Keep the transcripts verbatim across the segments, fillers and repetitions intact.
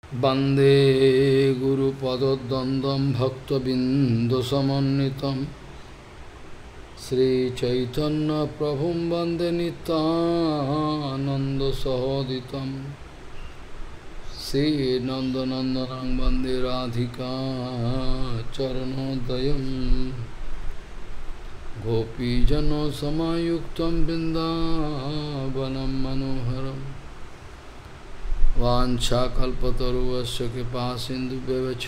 वंदे गुरुपदद्वन्द्वं भक्तबिन्दुसमन्वितं श्रीचैतन्यप्रभुं वन्दे नित्यानन्दसहोदितं श्रीनन्दनन्दनं वन्दे राधिका चरणोदयं गोपीजनसमायुक्तं बिन्दावनं मनोहरम् वाञ्छाकल्पतरुवस्य कृपासिन्धुभ्यश्च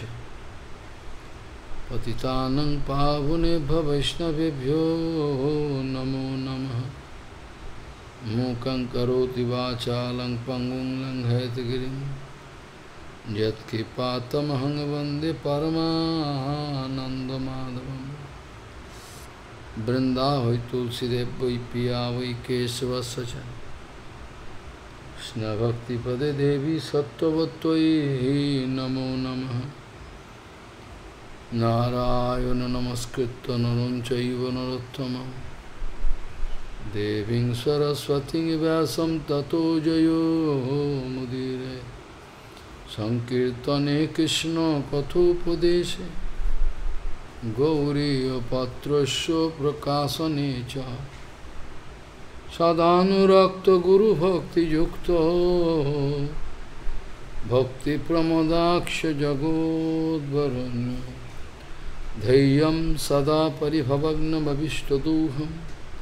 पतितानं पावनेभ्यो वैष्णवेभ्यो नमो नमः। मूकं करोति वाचालं पङ्गुं लङ्घयतगिरिं यत्कृपातमहं वन्दे परमानन्दमाधवं। वृन्दावै तुलसीदेव वै पिया वै केशवस्य च कृष्ण भक्तिपदे देवी सत्त्ववत्त्वयि नमो नमः। नारायण नमस्कृत्य नरं चैव नरोत्तमं देवीं सरस्वतीं व्यासं ततो जयो मुदीरये। संकीर्तने कृष्ण कथोपदेशे गौरीयपात्रस्य प्रकाशने च सदानुरक्त गुरु भक्ति युक्तो भक्ति प्रमोदाक्ष जगोद्वरुण्य धैर्यं सदा परिभवग्न भविष्टदोहं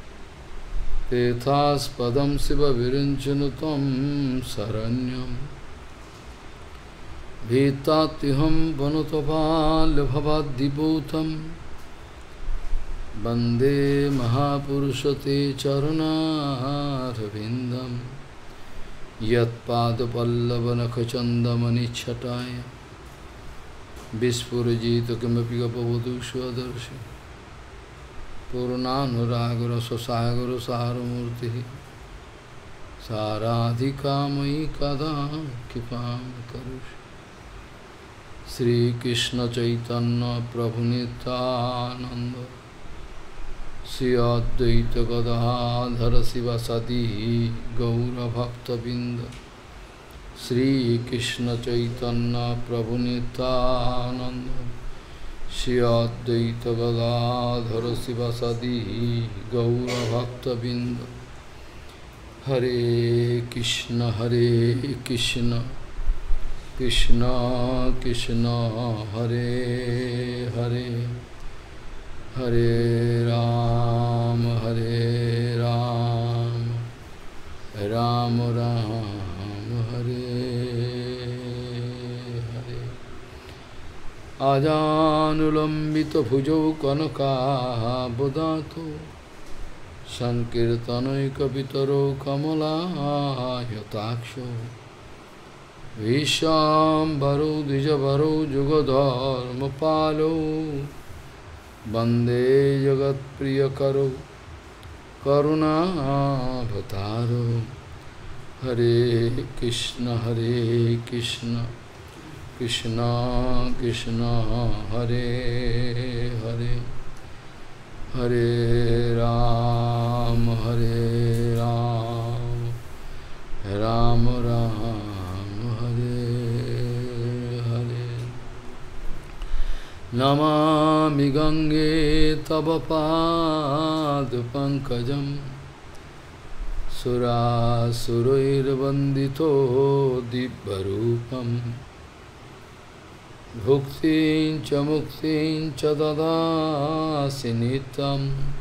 तेथास्पदं शिवविरञ्चनुतं शरण्यं भीतात्युहं वनुतपाल्भवाद्दिभूतं वन्दे महापुरुषते चरणारविन्दं यत्पादपल्लवनखचन्दमनिच्छटाय विस्फुरजित किमपि गपवधू स्वदर्शि पूर्णानुरागरससागरसारमूर्तिः साराधिकामयि कदा कृपां करोषि। श्रीकृष्ण चैतन्य प्रभु नित्यानन्द श्री अद्वैत गदाधर शिवसदि गौरभक्तबिंद श्रीकृष्ण चैतन्य प्रभु नित्यानंद श्री अद्वैत गदाधर शिवसदि गौरभक्तबिंद। हरे कृष्ण हरे कृष्ण कृष्ण कृष्ण हरे हरे हरे राम हरे राम राम राम हरे हरे। आजानुलंबित भुजौ कनकाबुदातो संकीर्तनैकपितरो कमलायताक्षो विश्वाम्बरो द्विजवरो जुगधर्मपालो वंदे जगत्प्रियकरो करुणावतारो। हरे कृष्ण हरे कृष्ण कृष्ण कृष्ण हरे हरे हरे राम हरे राम राम राम हरे हरे। नमामि गंगे तव पादपङ्कजं सुरासुरैर्वन्दितो दिव्यरूपं भुक्तिं च मुक्तिं च ददासि नित्यं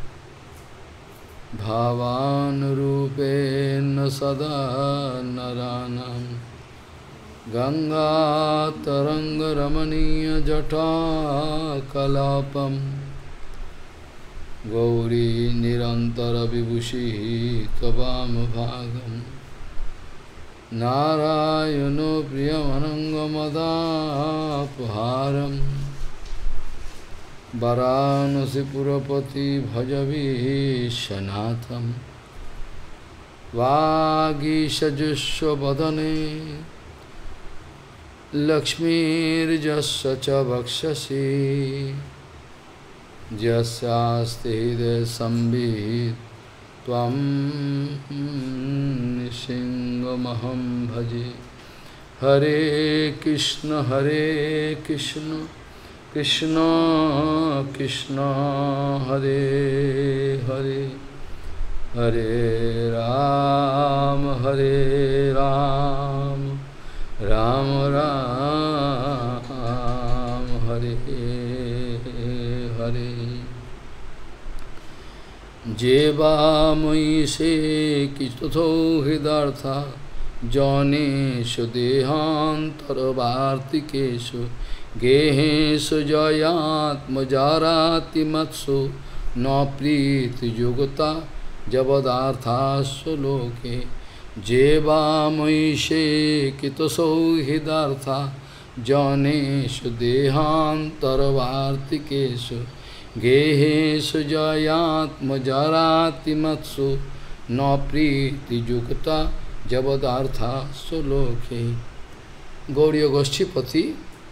भावानुरूपेण सदा नराणां। गंगातरङ्गरमणीयजटाकलापं गौरी निरन्तरविभूषिः त्ववामभागं नारायणो प्रियमनङ्गमदापहारं वाराणसीपुरपति भजवीशनाथं वागीशजुष्वदने लक्ष्मीर्जस्य च वक्षसि यस्यास्ति हृदये संवित् त्वं नृसिंहमहं भजे। Hare Krishna, Hare Krishna, Krishna Krishna, Hare Hare, Hare Ram, Hare Ram, Ram Ram, Hare Hare. Jeva moi se kichtho hidartha Janeshu dehantar vartikeshu Geheshu jayatma jarati matsu Na priti yugata javadarthasya loke Jeva moishe kitaso hidartha Janeshu dehantar vartikeshu Geheshu jayatma jarati matsu Na priti yugata Javadartha Soloke. Gauriya Goshtipati,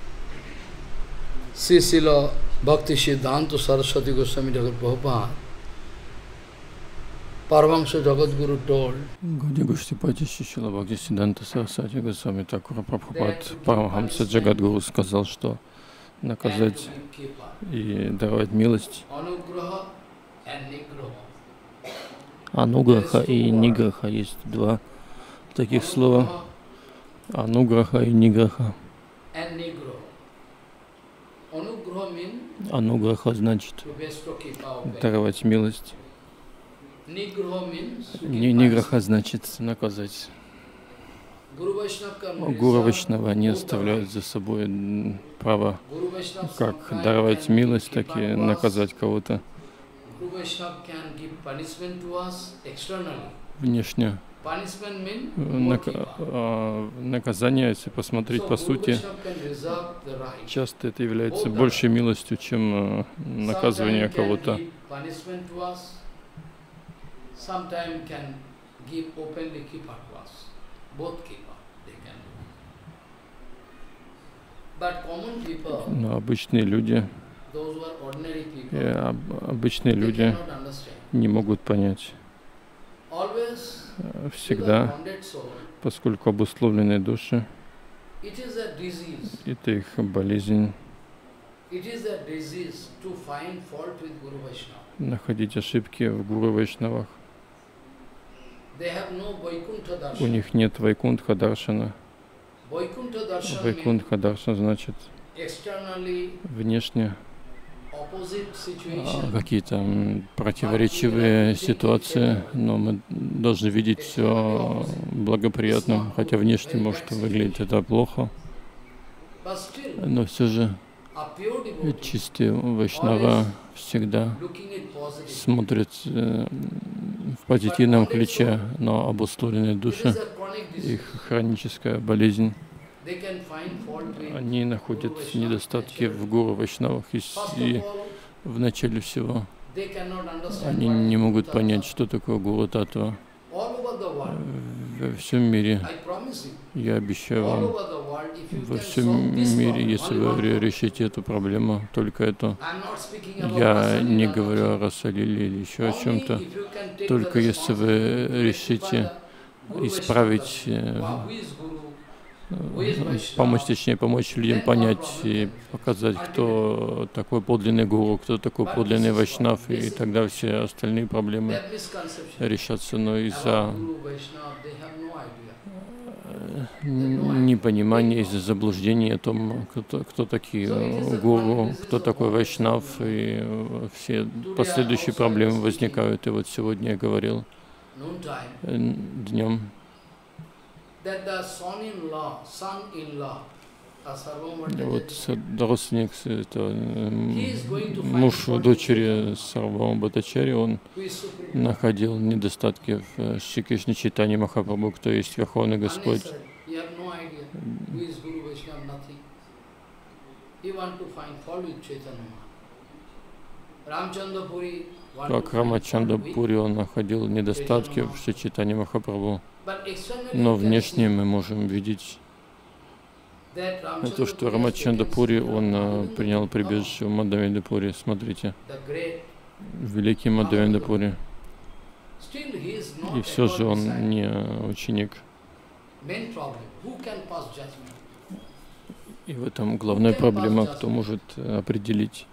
Sri Srila Bhakti Siddhanta Saraswati Goswami Thakur Prabhupada, Paramahansa Jagadguru told, Gauriya Goshtipati, Sri Srila Bhakti Siddhanta Saraswati Goswami Thakur Prabhupada, Парамахамса Джагадгуру сказал, что наказать и давать милость, ануграха и ниграха, есть два таких слова. Ануграха и ниграха. Ануграха значит даровать милость. Ниграха значит наказать. Гуру Вайшнава не оставляют за собой права как даровать милость, так и наказать кого-то внешне. Наказание, если посмотреть по сути, часто это является большей милостью, чем наказывание кого-то. Но обычные люди, обычные люди не могут понять. Всегда, поскольку обусловленные души, это их болезнь, находить ошибки в Гуру Вайшнавах. У них нет Вайкунтха Даршана. Вайкунтха Даршана значит внешне какие-то противоречивые ситуации, но мы должны видеть все благоприятным, хотя внешне может выглядеть это плохо, но все же чистые вайшнава всегда смотрят в позитивном ключе, но обусловленные души, их хроническая болезнь, они находят недостатки в Гуру Вайшнавах, и в начале всего они не могут понять, что такое Гуру Татва. Во всем мире, я обещаю вам, во всем мире, если вы решите эту проблему, только эту, я не говорю о Расалиле или еще о чем-то, только если вы решите исправить, помочь, точнее, помочь людям понять и показать, кто такой подлинный гуру, кто такой подлинный вайшнав, и тогда все остальные проблемы решатся. Но из-за непонимания, из-за заблуждения о том, кто, кто такие гуру, кто такой вайшнав, и все последующие проблемы возникают. И вот сегодня я говорил днем, вот родственник, это муж дочери Сарвабхаума Бхаттачарьи, он находил недостатки в Шри Кришне Чайтанье Махапрабху, кто есть Верховный Господь. Как Рамачандра Пури, он находил недостатки в Шри Чайтанье Махапрабху. Но внешне мы можем видеть то, что Рамачандра Пури, он uh, принял прибежище в Мадхавендра Пури. Смотрите, великий Мадхавендра Пури. И все же он не ученик И в этом главная проблема, кто может определить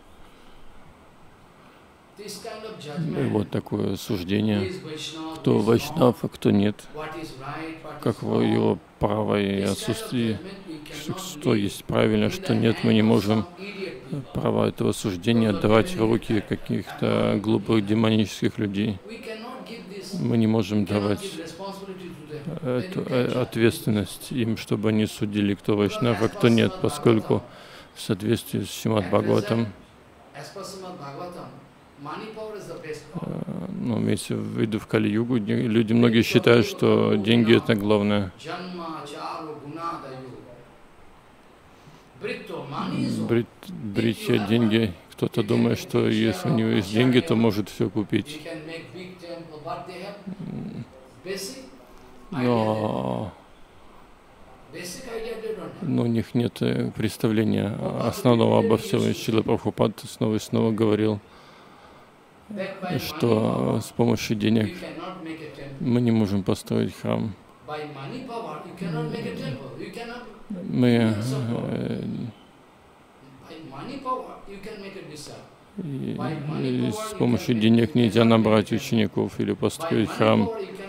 вот такое суждение, кто вайшнав, а кто нет, как его право и отсутствие, что есть правильно, что нет. Мы не можем право этого суждения отдавать в руки каких-то глупых демонических людей. Мы не можем давать эту ответственность им, чтобы они судили, кто вайшнав, а кто нет, поскольку в соответствии с Шримад Бхагаватам, ну, имеется в виду в Кали-югу, люди многие считают, что деньги — это главное. Брить, бритья, деньги. Кто-то думает, что если у него есть деньги, то может все купить. Но, но у них нет представления основного обо всем. Шрила Прабхупад снова и снова говорил, что с помощью денег мы не можем построить храм. Мы и, и с помощью денег нельзя набрать учеников или построить храм.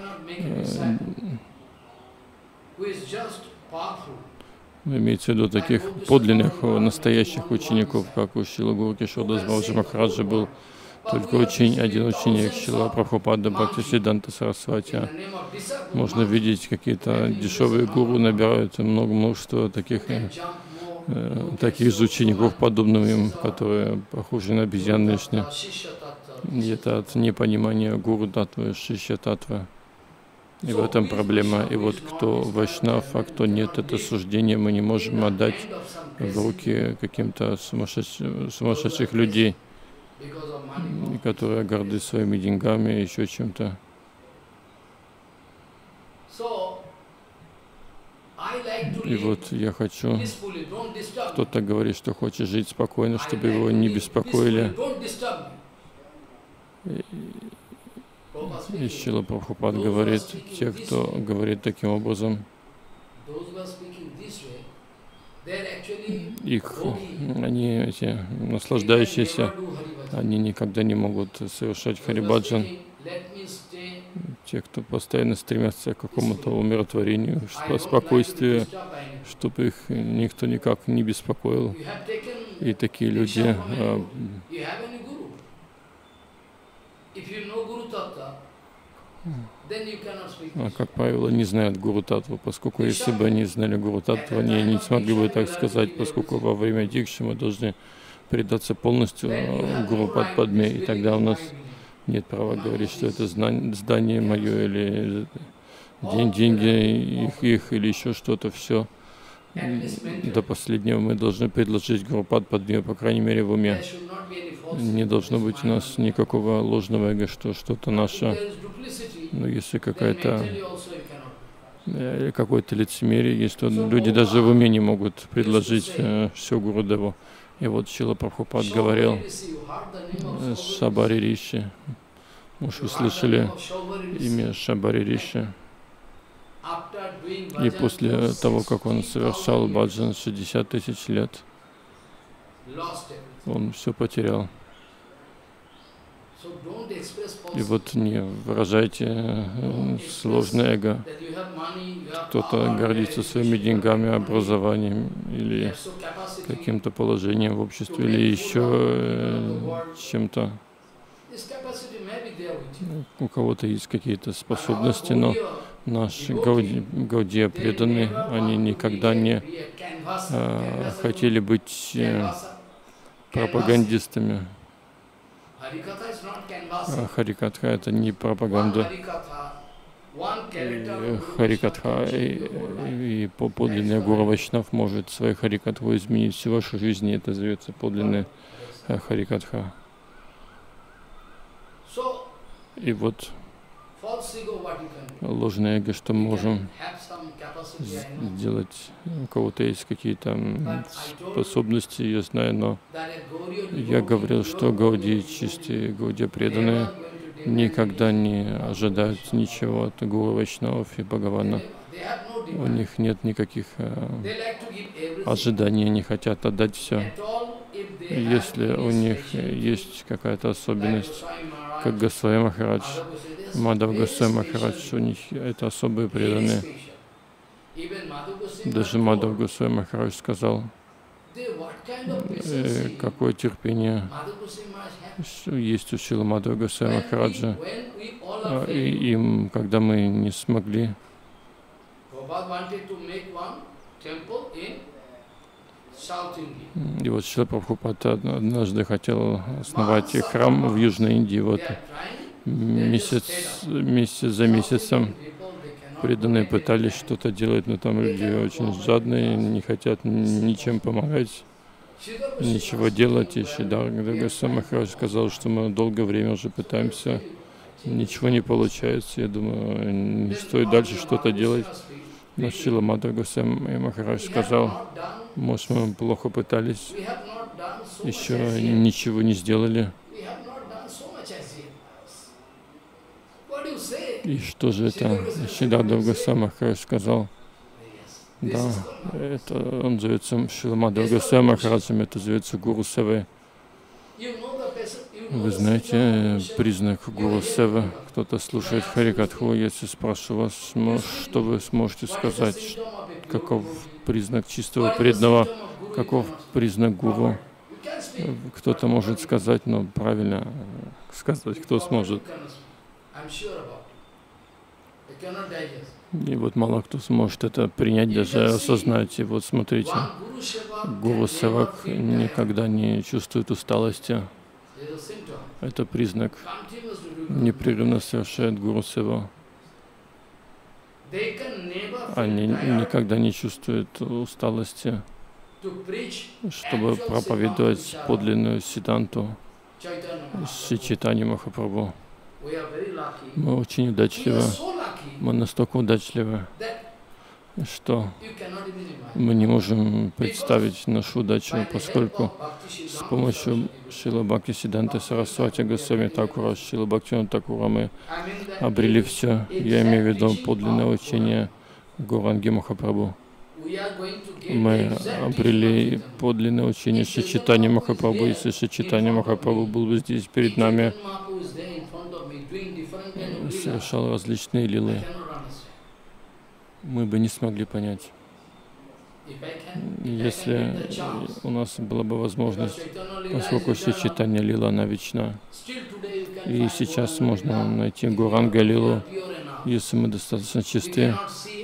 Имеется в виду таких подлинных, настоящих учеников, как у Шрилы Гуру Кишорадас Бабаджи Махараджа был только учень, один ученик, Шрила Прабхупада Бхактисиданта Сарасвати. Можно видеть, какие-то дешевые гуру набирают много множество таких, э, таких же учеников, подобных им, которые похожи на обезьян лишние. И это от непонимания гуру татвы, шишья татвы. И в этом проблема. И вот кто вайшнав, а кто нет, это суждение мы не можем отдать в руки каким-то сумасшедших, сумасшедших людей, которые горды своими деньгами и еще чем-то. И вот я хочу, кто-то говорит, что хочет жить спокойно, чтобы его не беспокоили. И Шрила Прабхупад говорит, те, кто говорит таким образом, их, они, эти наслаждающиеся, они никогда не могут совершать харибаджан. Те, кто постоянно стремятся к какому-то умиротворению, спокойствию, чтобы их никто никак не беспокоил. И такие люди, а, как правило, не знают Гуру Татву, поскольку если бы они знали Гуру Татву, они не смогли бы так сказать, поскольку во время дикши мы должны предаться полностью Гуру Падме, и тогда у нас нет права говорить, что это здание мое, или день, деньги их, их, или еще что-то, все. До последнего мы должны предложить Гуру Падме, по крайней мере, в уме. Не должно быть у нас никакого ложного эго, что что-то наше. Но если какая-то какое-то лицемерие есть, то люди даже в уме не могут предложить э, все Гурудеву. И вот Шрила Прабхупад говорил Шабари Риши. Может, вы слышали имя Шабари Риши? И после того, как он совершал баджан шестьдесят тысяч лет, он все потерял. И вот не выражайте сложное эго. Кто-то гордится своими деньгами, образованием или каким-то положением в обществе, или еще чем-то. У кого-то есть какие-то способности, но наши гаудия преданные, они никогда не а, хотели быть а, пропагандистами. Харикатха — это не пропаганда. Харикатха и, и, и подлинный Гуру Вайшнав может свою харикатху изменить всю вашу жизнь, и это зовется подлинный харикатха. И вот ложное эго, что мы можем сделать. У кого-то есть какие-то способности, я знаю, но я говорил, что Гаудия чистые, Гаудия преданные никогда не ожидают ничего от Гуру Вайшнавов и Бхагавана. У них нет никаких ожиданий, они хотят отдать все. Если у них есть какая-то особенность, как Госвами Махарадж, Мадхав Госвами Махарадж, у них это особые преданные. Даже Мадхав Госвами Махарадж сказал, э, какое терпение есть у Шрила Мадхава Госвами Махараджа. И им, когда мы не смогли, и вот Шрила Прабхупада однажды хотел основать храм в Южной Индии. Вот месяц, месяц за месяцем преданные пытались что-то делать, но там люди очень жадные, не хотят ничем помогать, ничего делать. И Шридарада Госвами Махарадж сказал, что мы долгое время уже пытаемся, ничего не получается. Я думаю, не стоит дальше что-то делать. Но Шрила Мадхав Госвами Махарадж сказал, может, мы плохо пытались, еще ничего не сделали. И что же это? Шридхар Госвами Махарадж сказал, да, это он зовется Шрила Мадхав Госвами Махараджем, это зовется Гуру Севой. Вы знаете признак Гуру Севы? Кто-то слушает Харикатху, если спрошу вас, что вы сможете сказать, каков признак чистого преданного, каков признак Гуру? Кто-то может сказать, но правильно сказать, кто сможет. И вот мало кто сможет это принять, даже осознать. И вот смотрите, Гуру Севак никогда не чувствует усталости. Это признак. Непрерывно совершает Гуру Севу. Они никогда не чувствуют усталости, чтобы проповедовать подлинную Сиддханту Шри Чайтанья Махапрабху. Мы очень удачливы, мы настолько удачливы, что мы не можем представить нашу удачу, поскольку с помощью Шрила Бхактисиддханты Сарасвати Госвами Такура, Шрила Бхактивинода Такура мы обрели все. Я имею в виду подлинное учение Гауранги Махапрабху. Мы обрели подлинное учение Шри Чайтанья Махапрабху. Если Шри Чайтанья Махапрабху был бы здесь перед нами, совершал различные лилы, мы бы не смогли понять. Если у нас была бы возможность, поскольку Шри Чайтанья лила, она вечна. И сейчас можно найти Гауранга лилу, если мы достаточно чисты.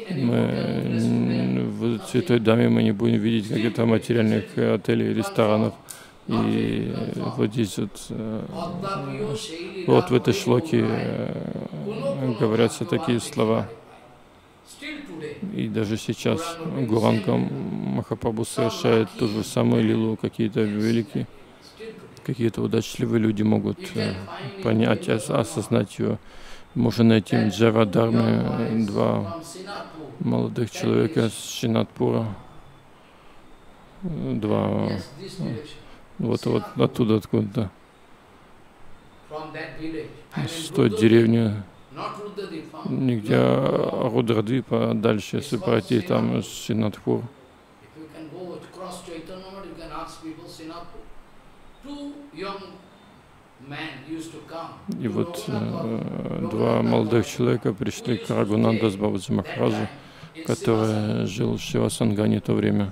Мы в Святой Даме мы не будем видеть каких-то материальных отелей, ресторанов. И вот здесь вот, вот в этой шлоке говорятся такие слова. И даже сейчас Гауранга Махапрабху совершает ту же самую лилу. Какие-то великие, какие-то удачливые люди могут понять, осознать ее. Можно найти в Джавадарме два молодых человека с Шинатпура, два, вот, вот оттуда, откуда-то, с той деревни, нигде Рудрадвипа, дальше, если пройти, там Шинатпур. И вот э, два молодых человека пришли к Рагунандас Бабаджи Махараджу, который жил в Шивасангане в то время.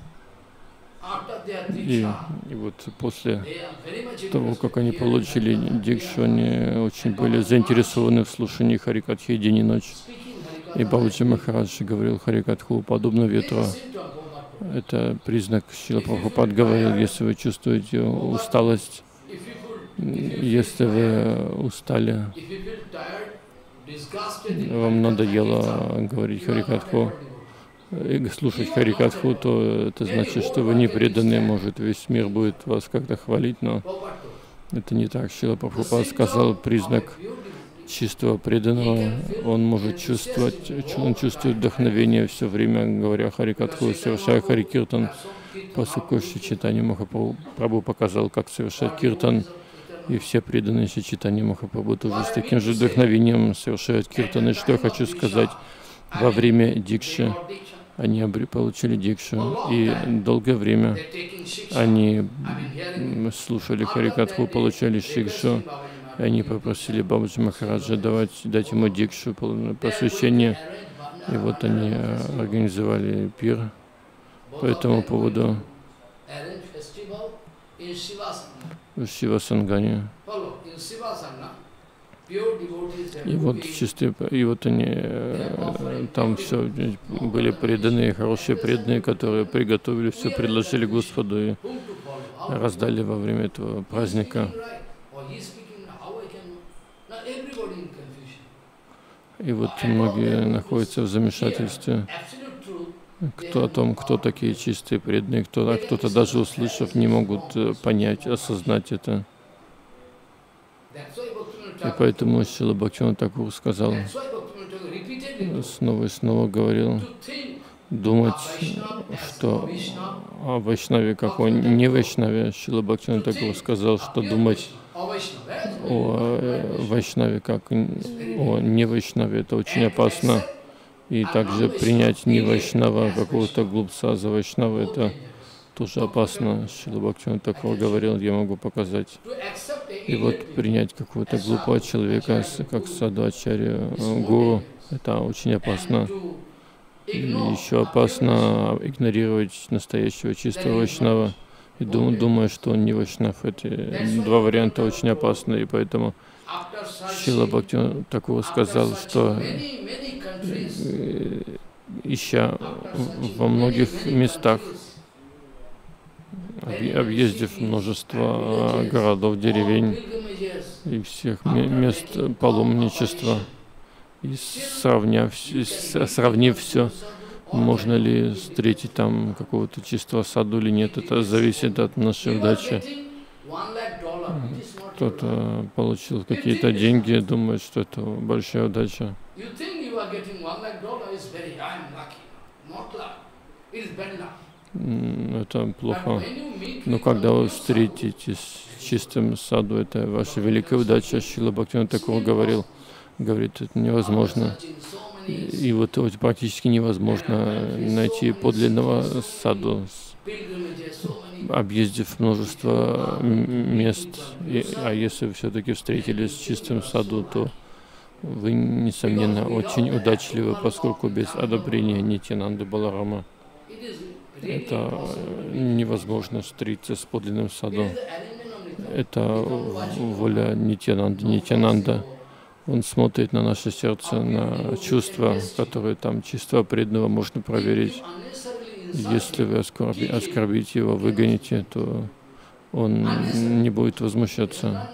И, и вот после того, как они получили дикшу, они очень были заинтересованы в слушании Харикатхи день и ночь. И Бабаджи Махарадж говорил Харикатху подобно ветру. Это признак, Шрила Прабхупад говорил, если вы чувствуете усталость, если вы устали, вам надоело говорить Харикатху и слушать Харикатху, то это значит, что вы не преданные, может, весь мир будет вас как-то хвалить, но это не так. Шрила Прабхупад сказал, признак чистого преданного, он может чувствовать, он чувствует вдохновение все время, говоря Харикатху, совершая Харикиртан, поскольку Шри Чайтанья Махапрабху показал, как совершать киртан. И все преданные Шри Чайтанья Махапрабху тоже с таким же вдохновением совершают киртаны. Что я хочу сказать, во время дикши они получили дикшу, и долгое время они слушали Харикатху, получали шикшу, и они попросили Бабаджи Махараджа давать, дать ему дикшу, посвящение. И вот они организовали пир по этому поводу в Шива-Сангане. И вот чистые, и вот они там все были преданные, хорошие преданные, которые приготовили все, предложили Господу и раздали во время этого праздника. И вот многие находятся в замешательстве, кто о том, кто такие чистые преданные, кто, а кто-то даже услышав не могут понять, осознать это. И поэтому Шрила Бхактивинода Тхакур сказал, снова и снова говорил, думать, что о Вайшнаве, как о не Вайшнаве. Шрила Бхактивинода Тхакур сказал, что думать о Вайшнаве, как о не Вайшнаве, это очень опасно. И также принять не Вайшнава, какого-то глупца за Вайшнава, это тоже опасно. Шрила Бхактивинода Тхакур говорил, я могу показать. И вот принять какого-то глупого человека, как Саду Ачарья, гуру, это очень опасно. И еще опасно игнорировать настоящего чистого Вайшнава. И дум, думая, что он не Вайшнав. Эти два варианта очень опасны. И поэтому Шрила Бхактивинода Тхакур сказал, что ища во многих местах, объездив множество городов, деревень и всех мест паломничества, и сравняв, сравнив все, можно ли встретить там какого-то чистого саду или нет, это зависит от нашей удачи. Кто-то получил какие-то деньги, думает, что это большая удача. Это плохо. Но когда вы встретитесь с чистым саду, это ваша великая удача. Шрила Бхактивинода Тхакур говорил, говорит, это невозможно. И, и вот, вот практически невозможно найти подлинного саду, объездив множество мест. И, а если вы все-таки встретились с чистым саду, то вы, несомненно, очень удачливы, поскольку без одобрения Нитьянанды Баларама это невозможно встретиться с подлинным садом. Это воля Нитьянанды. Нитьянанда, он смотрит на наше сердце, на чувства, которые там, чувства преданного можно проверить. Если вы оскорби, оскорбите его, выгоните, то он не будет возмущаться.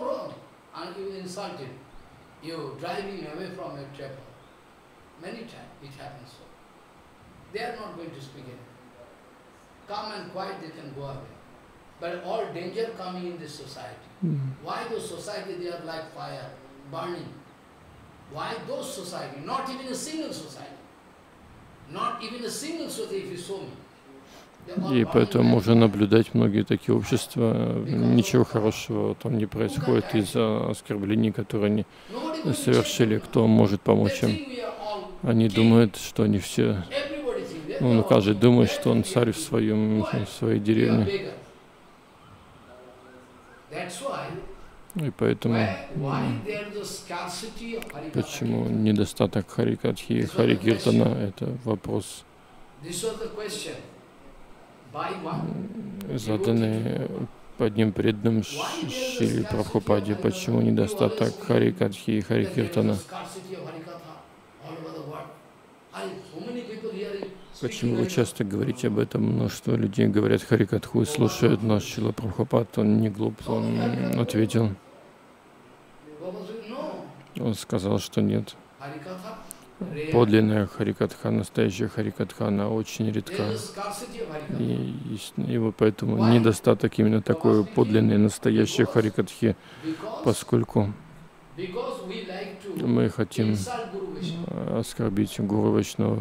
Come and quiet, they can go away. But all danger coming in this society. Mm. Why those society, they are like fire, burning? Why those society? Not even a single society. Not even a single society, if you saw me. И поэтому можно наблюдать многие такие общества. Ничего хорошего там не происходит из-за оскорблений, которые они совершили. Кто может помочь им? Они думают, что они все... Ну, каждый думает, что он царь в, своем, в своей деревне. И поэтому, почему недостаток Харикатхи и Харикиртана — это вопрос, заданный одним преданным Шри Прабхупаде. Почему недостаток Харикатхи и Харикиртана? Почему вы часто говорите об этом? Множество людей говорят Харикатху и слушают нас. Шрила Прабхупад, он не глуп, он ответил. Он сказал, что нет. Подлинная Харикатха, настоящая Харикатха, она очень редка. И, и, и вот поэтому недостаток именно такой подлинной, настоящей Харикатхи, поскольку мы хотим оскорбить Гуру Вайшнавов.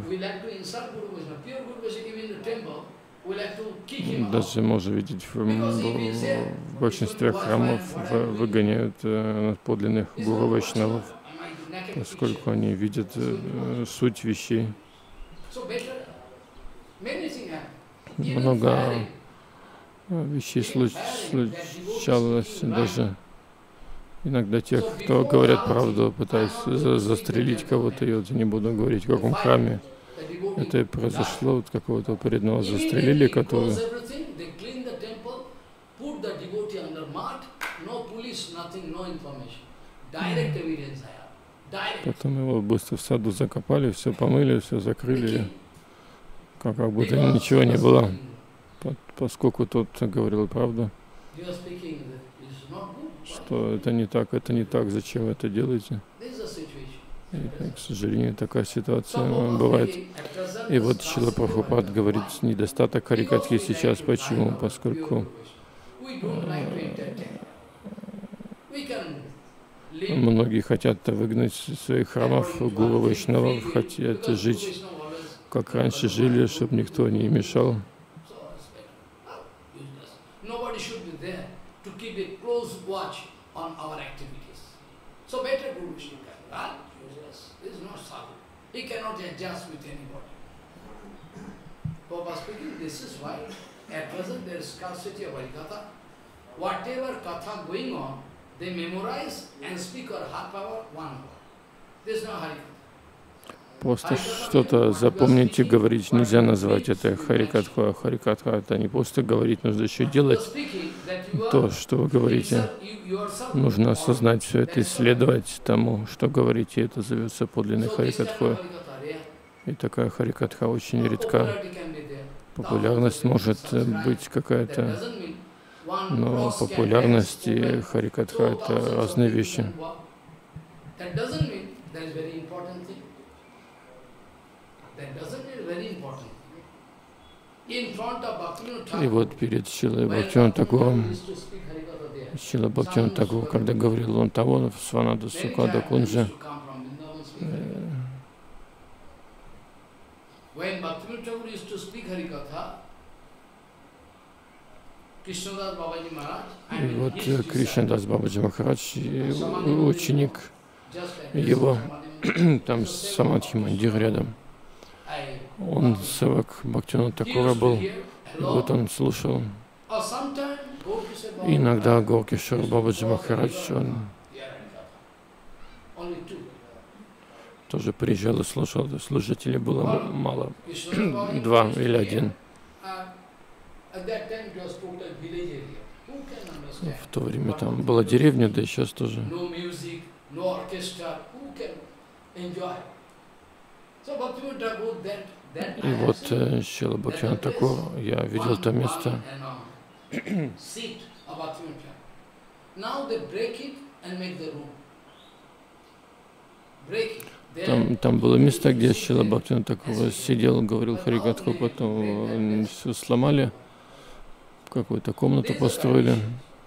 Даже можно видеть, в, в большинстве храмов выгоняют подлинных Гуру Вайшнавов, поскольку они видят суть вещей. много вещей случалось, даже иногда тех, кто говорят правду, пытаются застрелить кого-то. Я вот не буду говорить, в каком храме это и произошло, вот какого-то преданного застрелили, который потом его быстро в саду закопали, все помыли, все закрыли, как, как будто ничего не было, поскольку тот говорил правду, что это не так, это не так, зачем вы это делаете. И, к сожалению, такая ситуация бывает. И вот Шрила Прабхупад говорит, недостаток харикатхи сейчас. Почему? Поскольку многие хотят выгнать из своих храмов гуру вайшнавов, хотят жить, как раньше жили, чтобы никто не мешал. Просто что-то запомнить и говорить нельзя назвать это харикатха. Харикатха — это не просто говорить, нужно еще делать то, что вы говорите. Нужно осознать все это, исследовать тому, что говорите. Это зовется подлинной харикатхой. И такая харикатха очень редка. Популярность может быть какая-то, но популярность и харикатха — это разные вещи. И вот перед Шрилой Бхактивинода Тхакуром, Шрила Бхактивинода Тхакур, когда говорил он того, Сванада Сукада Кунджа, и вот Кришнадас Бабаджи Махарадж, ученик его, там Самадхи Мандир рядом, он севак Бхактивинода Тхакура был, и вот он слушал. И иногда Гауракишор Бабаджи Махарадж, он тоже приезжал и слушал, слушателей было мало, два или один. В то время там была деревня, да и сейчас тоже. И вот Шрила Бхактивинода Тхакур, я видел то место. Там, там было место, где Шрила Бхактивинода Тхакур сидел, говорил харикатху, потом все сломали, какую-то комнату построили.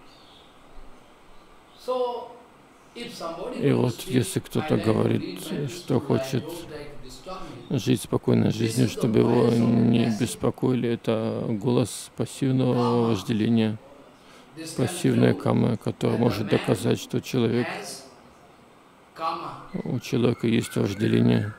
И вот если кто-то говорит, что хочет жить спокойной жизнью, чтобы его не беспокоили, это голос пассивного вожделения, пассивная кама, которая может доказать, что человек, у человека есть вожделение,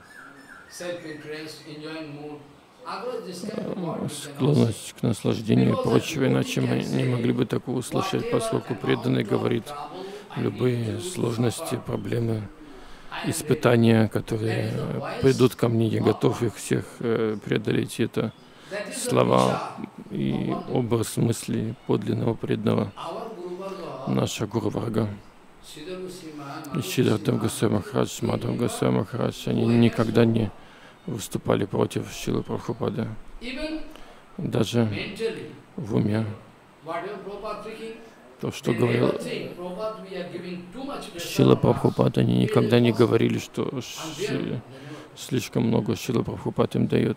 склонность к наслаждению и прочего, иначе мы не могли бы такого услышать, поскольку преданный говорит, любые сложности, проблемы, испытания, которые придут ко мне, я готов их всех преодолеть. Это слова и образ мысли подлинного преданного. Наша Гуру Варга, Шридарта Госвами Махарадж, Мадхава Госвами Махарадж, они никогда не выступали против Шрилы Прабхупады. Даже в уме. То, что говорил Шрила Прабхупад, они никогда не говорили, что ши, слишком много Шрила Прабхупад им дает.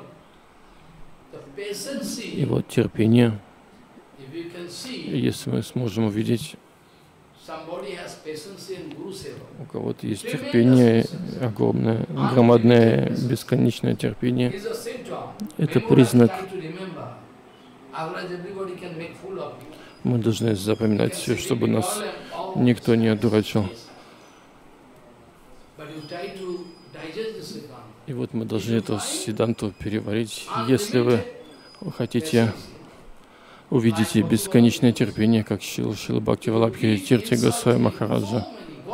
И вот терпение, если мы сможем увидеть, у кого-то есть терпение, огромное, громадное, бесконечное терпение, это признак. Мы должны запоминать все, чтобы нас никто не одурачил. И вот мы должны эту сиданту переварить. Если вы Вы хотите увидеть бесконечное терпение, как Шрила Шрила Бхактивалабхи Тирти Госвами Махараджа.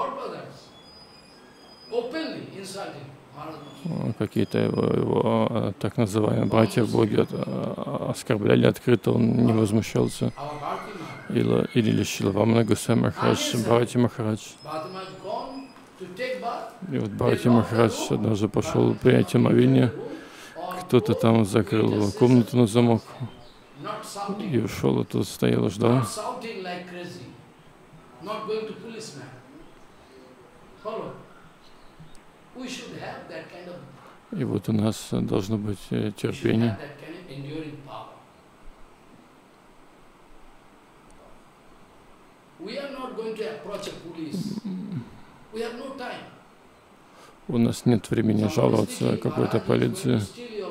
Какие-то его, его так называемые братья в Боге оскорбляли открыто, он не возмущался. Или, или Шрила Вамана Госвами Махарадж, Бхарати Махарадж. И вот Бхарати Махарадж однажды пошел принять омовение, кто-то там закрыл его комнату на замок и ушел, и тут стоял и ждал. И вот у нас должно быть терпение. У нас нет времени жаловаться какой-то полиции.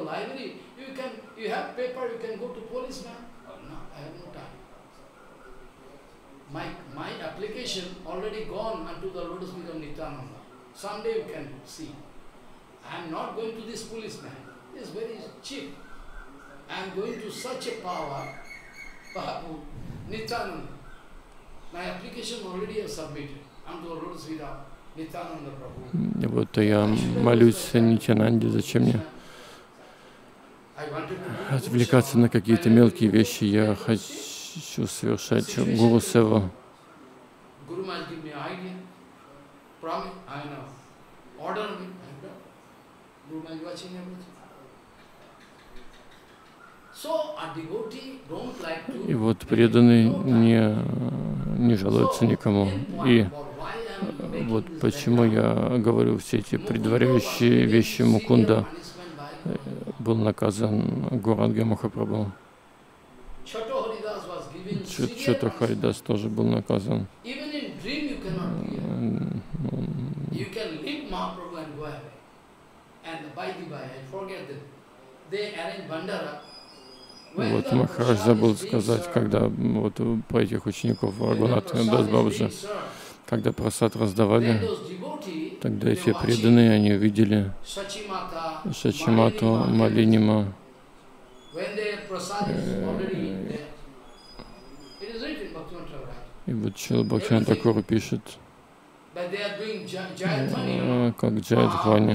Someday you can see. I am not going to this policeman. He is very cheap. I am going to such a power, Nityananda. My application already have submitted. I am to Lord Srila Nityananda Prabhu. Вот я молюсь Нитянанде, зачем мне отвлекаться на какие-то мелкие вещи? Я хочу совершать Гуру Севу. И вот преданный не, не жалуется никому. И вот почему я говорю все эти предваряющие вещи. Мукунда был наказан Гуранга Махапрабху. Чхота Харидас тоже был наказан. Вот Махарадж забыл сказать, когда вот про этих учеников Рагунатха Дас Бабаджи, когда прасад раздавали, тогда эти преданные, они увидели Шачимату, Малинима. И вот Шрила Бхактивинода Тхакур пишет, как Джайадхвани.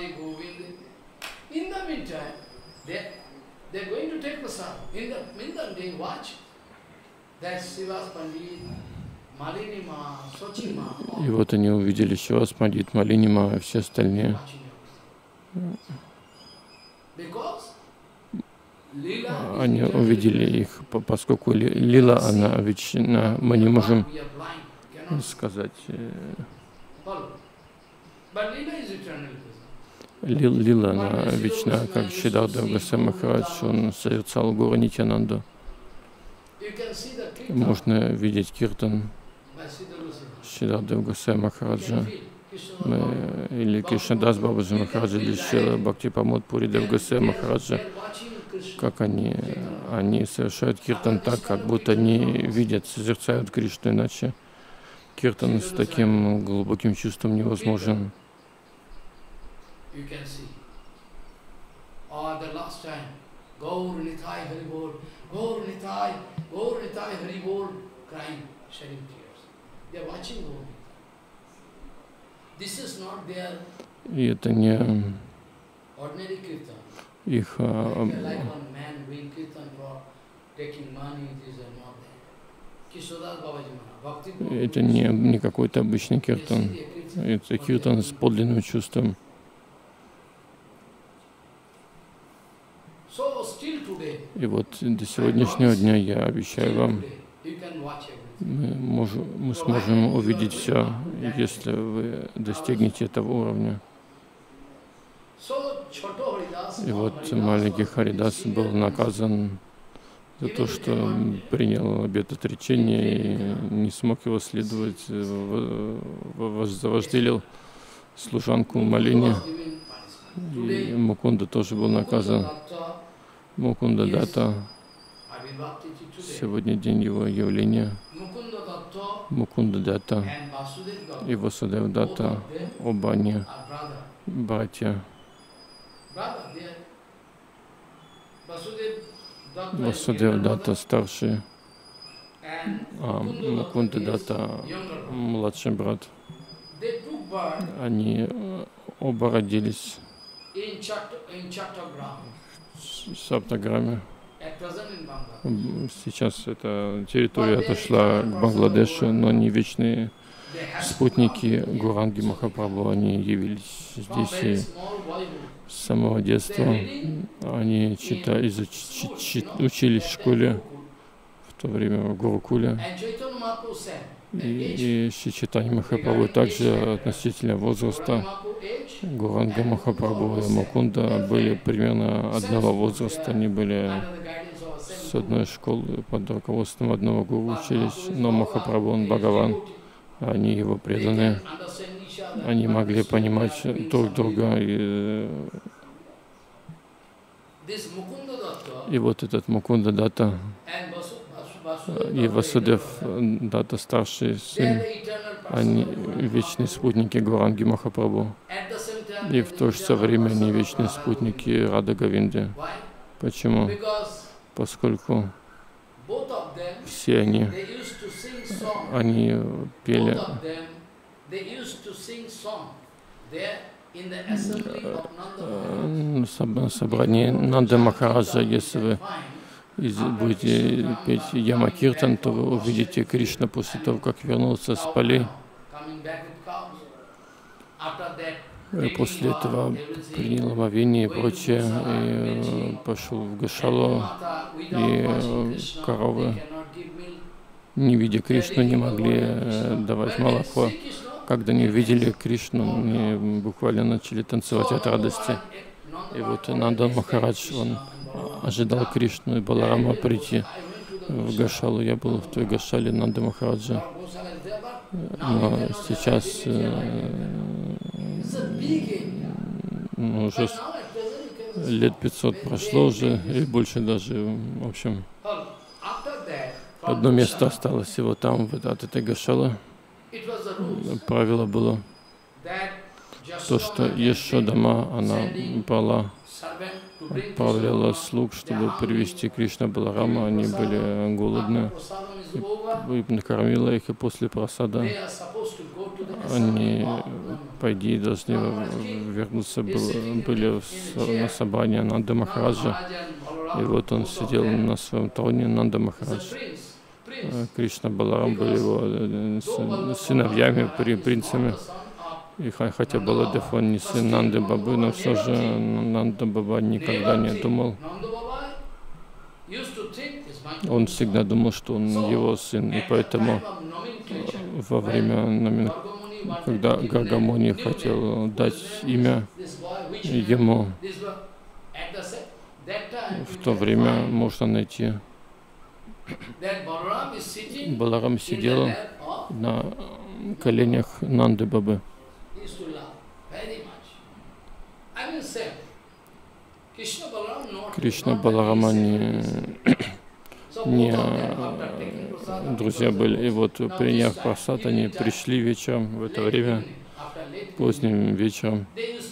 И вот они увидели Шивас Пандит, Малинима и все остальные. Они увидели их, поскольку лила, она вечна, мы не можем сказать. Лил, лила, она вечна, как Шридарда Госвами Махарадж, он созерцал Гуру Нитьянанду. Можно видеть киртан Шридарда Госвами Махараджа, или Кришнадас Бабаджи Махараджа, или Шрила Бхактипрамод Пури Дев Госвами Махараджа, как они, они совершают киртан так, как будто они видят, созерцают Кришну, иначе киртан с таким глубоким чувством невозможен. You can see. Or the last time, Gaur Nitai Haribol, Gaur Nitai, Gaur Nitai Haribol, crying, shedding tears. They are watching Gaur. This is not their ordinary kirtan. Их, like one man doing kirtan for taking money, this is not there. Kishodas Babaji Maharaj. Это не, не какой-то обычный киртан. Это киртан с подлинным чувством. И вот до сегодняшнего дня я обещаю вам, мы, можем, мы сможем увидеть все, если вы достигнете этого уровня. И вот маленький Харидас был наказан за то, что принял обет отречения и не смог его следовать, завожделил служанку Малини. И Мукунда тоже был наказан. Мукунда Датта, сегодня день его явления. Мукунда Датта и Васудев Датта, оба они братья. Васудев Датта старший, а Мукунда Датта младший брат. Они оба родились в Саптаграме. Сейчас эта территория отошла к Бангладешу, но они вечные спутники Гуранги Махапрабху. Они явились здесь и с самого детства. Они читали, изуч, чит, учились в школе в то время в Гурукуле. И, и Шри Чайтанья Махапрабху также относительно возраста Гуранга Махапрабху и Мукунда были примерно одного возраста. Они были с одной школы под руководством одного гуру учились, но Махапрабху, он Бхагаван, они его преданные. Они могли понимать друг друга. И, и вот этот Мукунда Датта и Васудев Датта старший сын, они вечные спутники Гуранги Махапрабху. И в то же время они вечные спутники Рады Говинды. Почему? Поскольку все они, они пели на собрании Нанда Махараджа. Если вы будете петь Яма Киртан, то вы увидите Кришна после того, как вернулся с полей. И после этого принял омовение и прочее, и пошел в Гошалу, и коровы, не видя Кришну, не могли давать молоко. Когда они увидели Кришну, они буквально начали танцевать от радости. И вот Нанда Махарадж, он ожидал Кришну и Баларама прийти в Гошалу. Я был в той Гошале Нанда Махараджа. Но сейчас ну, уже лет пятьсот прошло уже, и больше даже, в общем, одно место осталось всего там, вот от этой Гошалы. Правило было то, что Яшодама, она брала, отправляла слуг, чтобы привести Кришна Баларама. Они были голодны, и накормила их, и после просада они, по идее, должны вернуться, были на собрании Нанда Махараджа. И вот он сидел на своем троне, Нанда Махарадж. Кришна Баларам были его сыновьями, принцами. И хотя Баладев, он не сын Нанды Бабы, но все же Нанда Баба никогда не думал. Он всегда думал, что он его сын, и поэтому во время, когда Гаргамуни хотел дать имя ему, в то время можно найти. Баларам сидел на коленях Нанды Бабы. Кришна Баларама не, не друзья были. И вот, приняв прасад, они пришли вечером в это время, поздним вечером.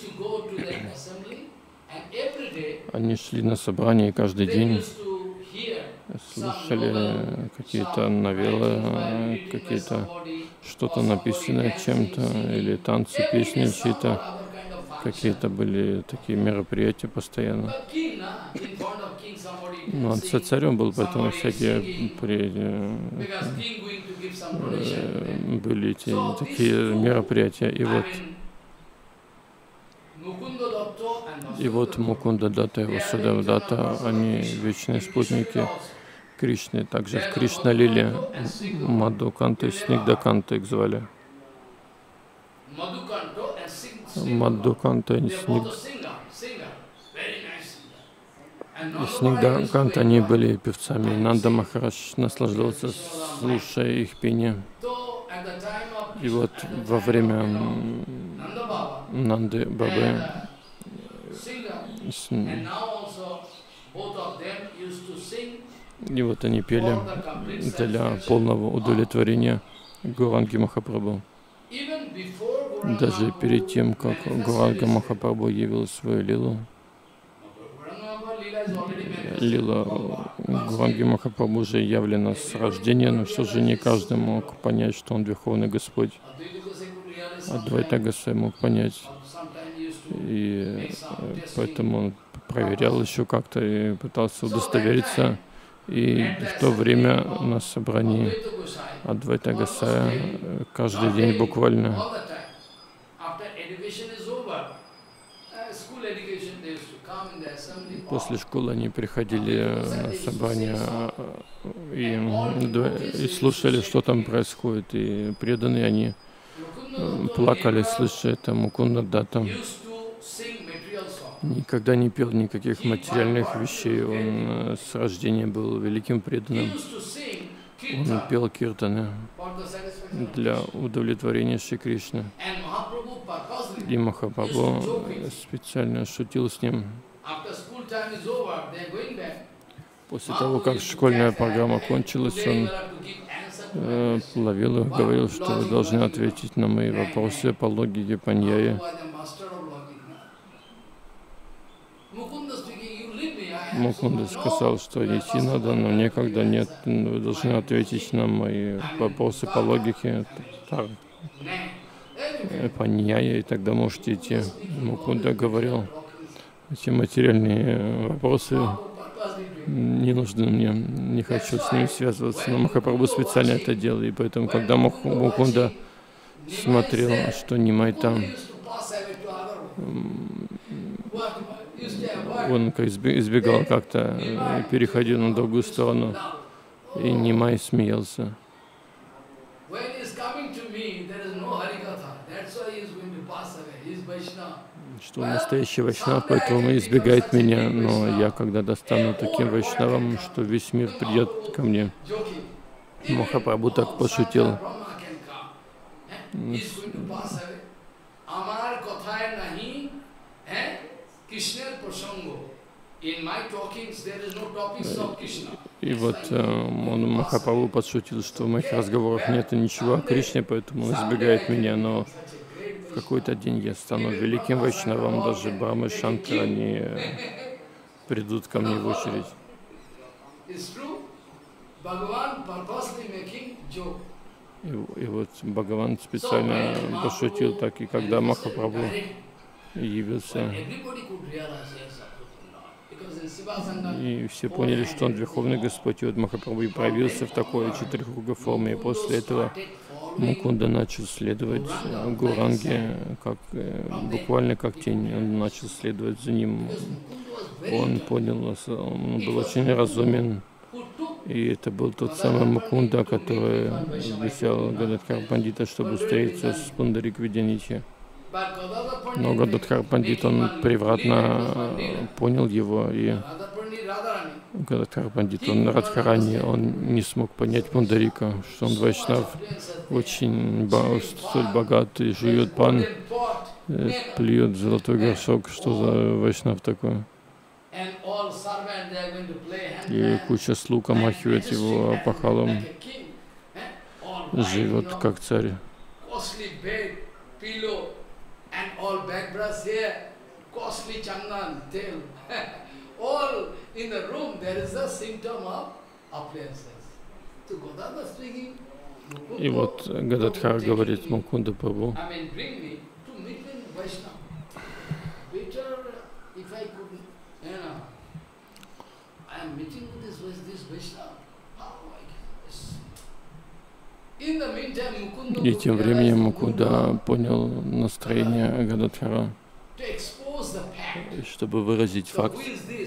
Они шли на собрание каждый день, слушали какие-то новеллы, какие-то что-то написанное чем-то, или танцы, песни чьи-то. Какие-то были такие мероприятия постоянно. Ну, он со царем был, поэтому всякие при, э, были эти такие мероприятия. И вот, и вот Мукунда Датта и Васудев Датта, они вечные спутники Кришны. Также в Кришна-лиле Мадхуканта и Снигдаканта их звали. Мадхуканта и Снигдаканта, они были певцами. Нанда Махарадж наслаждался, слушая их пение. И вот во время Нанды Бабы и вот они пели для полного удовлетворения Гуранги Махапрабху. Даже перед тем, как Гуранга Махапрабху явил свою лилу, лила Гуранги Махапрабху уже явлена с рождения, но все же не каждый мог понять, что он Верховный Господь. Адвайта Госвами мог понять, и поэтому он проверял еще как-то и пытался удостовериться. И в то время на собрании Адвайта Госвами каждый день буквально после школы они приходили на собрание и, и слушали, что там происходит. И преданные они плакали, слыша это. Мукунда Датта никогда не пел никаких материальных вещей. Он с рождения был великим преданным. Он пел киртаны для удовлетворения Шри Кришны. И Махапрабху специально шутил с ним. После того, как школьная программа кончилась, он э, ловил их, говорил, что вы должны ответить на мои вопросы по логике, по ньяе. Мукунда сказал, что идти надо, но некогда нет. Вы должны ответить на мои вопросы по логике, по ньяе, и тогда можете идти. Мукунда говорил, эти материальные вопросы не нужны мне, не хочу с ними связываться. Но Махапрабху специально это делал, и поэтому, когда Мукунда смотрел, что Нимай там, он избегал как-то, переходил на другую сторону, и Нимай смеялся. Что он настоящий вайшнав, поэтому он избегает меня, но я когда-то стану таким вайшнавом, что весь мир придет ко мне. Махапрабху так пошутил. И вот он, Махапрабху, подшутил, что в моих разговорах нет ничего о Кришне, поэтому он избегает меня, но в какой-то день я стану великим вайшнавом, даже Брахма и Шанкара, они придут ко мне в очередь. И, и вот Бхагаван специально пошутил так, и когда Махапрабху явился, и все поняли, что он Верховный Господь, и вот Махапрабху и проявился в такой четырехугой форме, и после этого Мукунда начал следовать Гуранге, как, буквально как тень, он начал следовать за ним. Он понял, он был очень разумен, и это был тот самый Мукунда, который взял Гададхар Пандита, чтобы встретиться с Пундарик Видяничи. Но Гададхар Пандит, он превратно понял его, и Гададхар Пандит, он Радхарани, он не смог понять Пундарика, что он вайшнав, очень столь богат, и жует пан, плюет золотой горшок, что за вайшнав такой. И куча слуг омахивает его опахалом, живет как царь. И вот Гададхар говорит Мукунда Прабху: и тем временем Мукунда понял настроение Гададхара, чтобы выразить факт.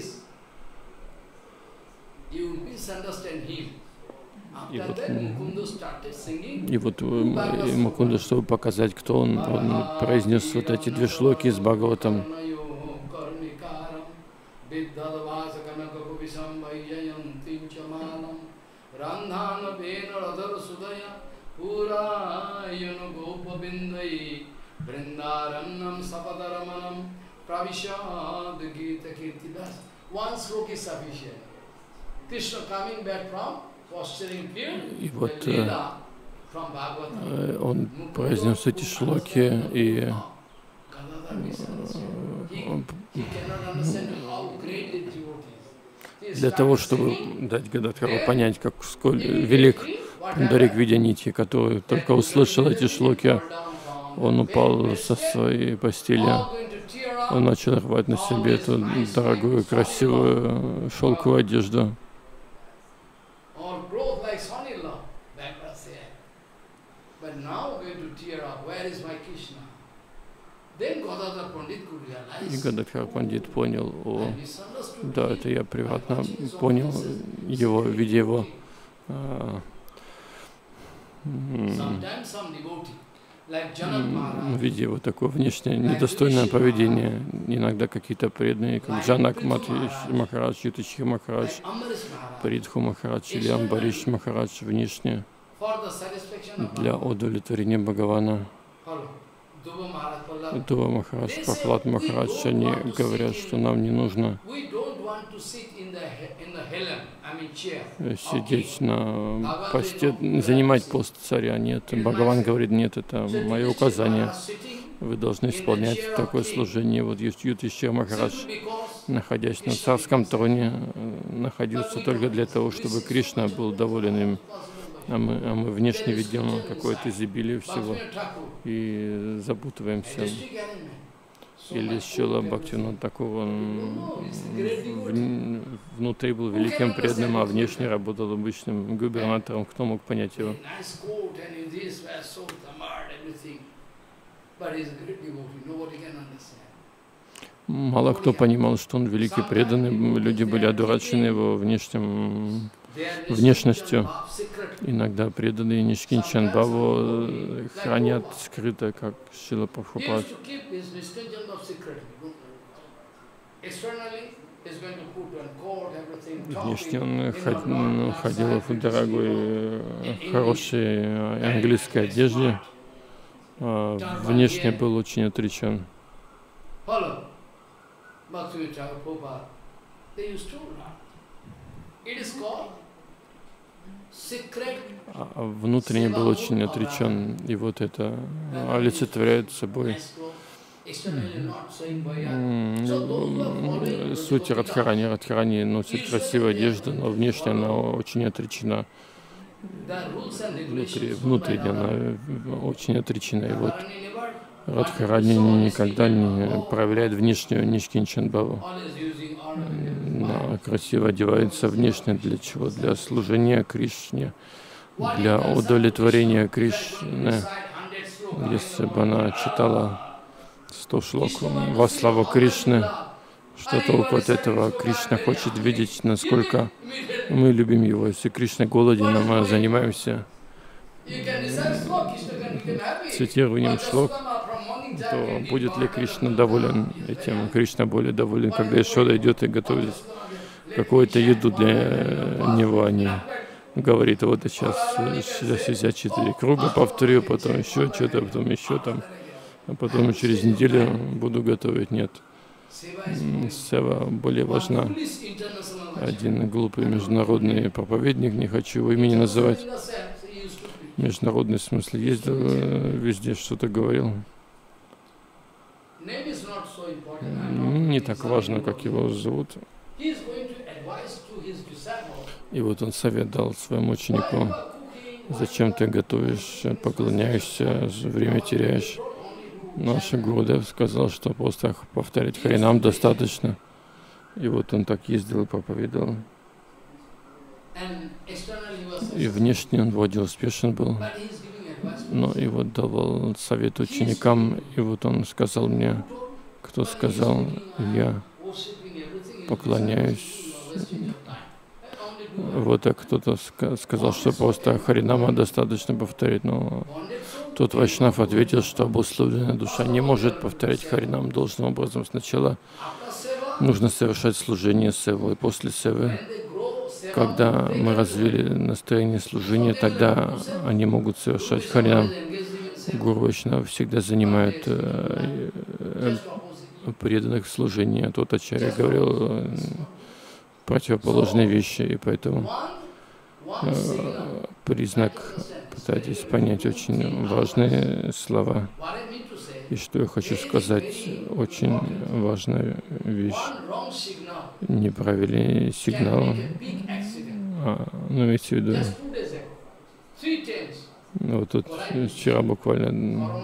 И вот, и вот и Мукунда, чтобы показать, кто он, он произнес вот эти две шлоки из Бхагаватам. И вот э, он произнес эти шлоки, и для того, чтобы дать Гададхару понять, как сколь велик Пундарик Видянити, который только услышал эти шлоки, он упал со своей постели, он начал рвать на себе эту дорогую, красивую шелковую одежду. И Гададхар Пандит понял, о, да, это я приватно понял его, видя его а, видя его такое внешнее недостойное поведение. Иногда какие-то преданные, как Джанак Махарадж, Ютичхи Махарадж, Придху Махарадж или Амбариш Махарадж внешне для удовлетворения Бхагавана. Дува Махарадж, Прахлад Махарадж, они говорят, что нам не нужно сидеть на посте, занимать пост царя. Нет, Бхагаван говорит, нет, это мое указание. Вы должны исполнять такое служение. Вот Ютишхир Махарадж, находясь на царском троне, находился только для того, чтобы Кришна был доволен им. А мы, а мы внешне видим какое-то изобилие всего и запутываемся. Или Шрила Бхактивинода Тхакур, он внутри был великим преданным, а внешне работал обычным губернатором. Кто мог понять его? Мало кто понимал, что он великий преданный. Люди были одурачены его внешним внешностью. Иногда преданные Нишкинчан Бхаву хранят скрыто, как Шрила Прабхупад. Внешне он ходил в дорогой, хорошей английской одежде, а внешне был очень отречен. А внутренне был очень отречен, и вот это олицетворяет собой суть Радхарани. Радхарани носит красивую одежду, но внешне она очень отречена. Внутри, внутренне она очень отречена. И вот Радхарани никогда не проявляет внешнюю Нишкинчан Бхаву. Она красиво одевается внешне для чего? Для служения Кришне, для удовлетворения Кришны. Если бы она читала сто шлок во славу Кришны, что толку от этого? Кришна хочет видеть, насколько мы любим его. Если Кришна голоден, а мы занимаемся цитированием шлок, то будет ли Кришна доволен этим? Кришна более доволен, когда Ешода идет и готовит какую-то еду для него, а не говорит, вот сейчас, сейчас я четыре круга повторю, потом еще что-то, потом еще там, а потом через неделю буду готовить. Нет. Сева более важна. Один глупый международный проповедник, не хочу его имени называть, международный в смысле, ездил везде, что-то говорил. Не так важно, как его зовут. И вот он совет дал своему ученику: зачем ты готовишь, поклоняешься, время теряешь. Наш Гурудев сказал, что просто повторять Харинам достаточно. И вот он так ездил и проповедовал. И внешне он вроде успешен был, но и вот давал совет ученикам. И вот он сказал мне, кто сказал, я поклоняюсь. Вот, а кто-то сказал, что просто Харинама достаточно повторить. Но тот Вайшнав ответил, что обусловленная душа не может повторять Харинам должным образом. Сначала нужно совершать служение севы, и после севы, когда мы развили настроение служения, тогда они могут совершать Харинам. Гуру Вайшнав всегда занимает э, э, преданных в служении, а тот Ачарья говорил э, противоположные вещи, и поэтому э, признак, пытайтесь понять очень важные слова. И что я хочу сказать, очень важная вещь. неправильный сигнал, а, ну, имеется в виду, ну, вот тут вчера буквально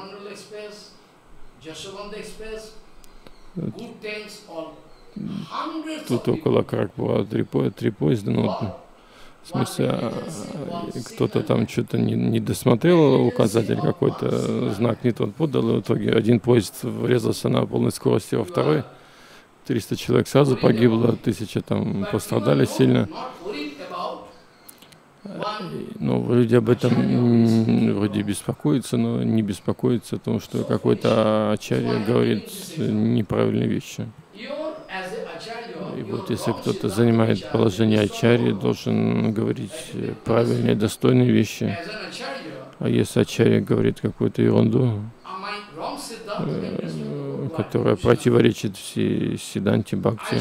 тут около Кракова три, по, три поезда, ну, в смысле, кто-то там что-то не, не досмотрел указатель, какой-то знак не тот подал, и в итоге один поезд врезался на полной скорости во второй, триста человек сразу погибло, тысяча там пострадали сильно. Ну, люди об этом вроде беспокоятся, но не беспокоятся о том, что какой-то ачарья говорит неправильные вещи. И вот если кто-то занимает положение ачарьи, должен говорить правильные, достойные вещи. А если ачарья говорит какую-то ерунду, которая противоречит всей сиддханте бхакти,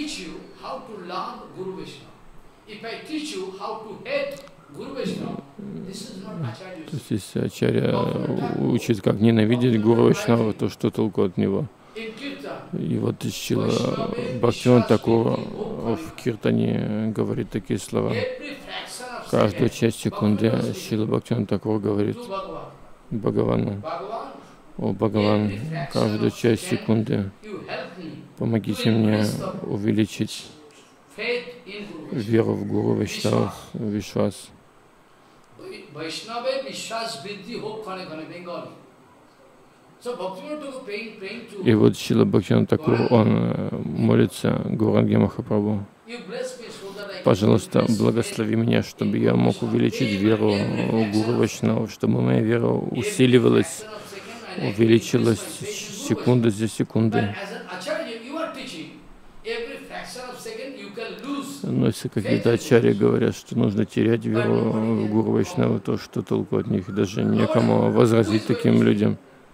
то есть если ачарья учит, как ненавидеть Гуру Вайшнава, то что толку от него? И вот Шрила Бхактивинода Тхакур в Киртане говорит такие слова. Каждую часть секунды Шрила Бхактивинода Тхакур говорит Бхагавану: о Бхагаван, каждую часть секунды помогите мне увеличить веру в Гуру Вайшнавов, Вишвас. И вот Шрила Бхактивинода Тхакур, он молится Гауранге Махапрабху: пожалуйста, благослови меня, чтобы я мог увеличить веру в Гуру Вайшнавов, чтобы моя вера усиливалась, увеличилась секунда за секундой. Но если какие-то ачарьи говорят, что нужно терять веру в Гуру Вайшнава, то что толку от них? Даже некому возразить таким людям.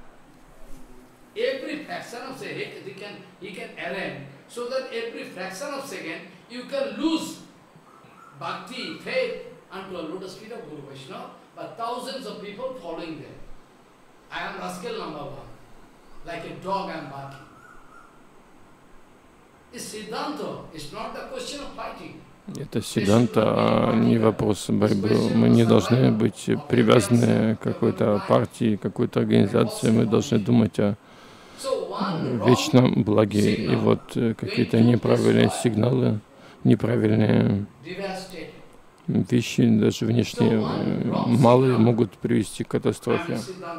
Это сиддханта, а не вопрос борьбы. Мы не должны быть привязаны к какой-то партии, какой-то организации. Мы должны думать о вечном благе. И вот какие-то неправильные сигналы, неправильные вещи, даже внешние, малые, могут привести к катастрофе.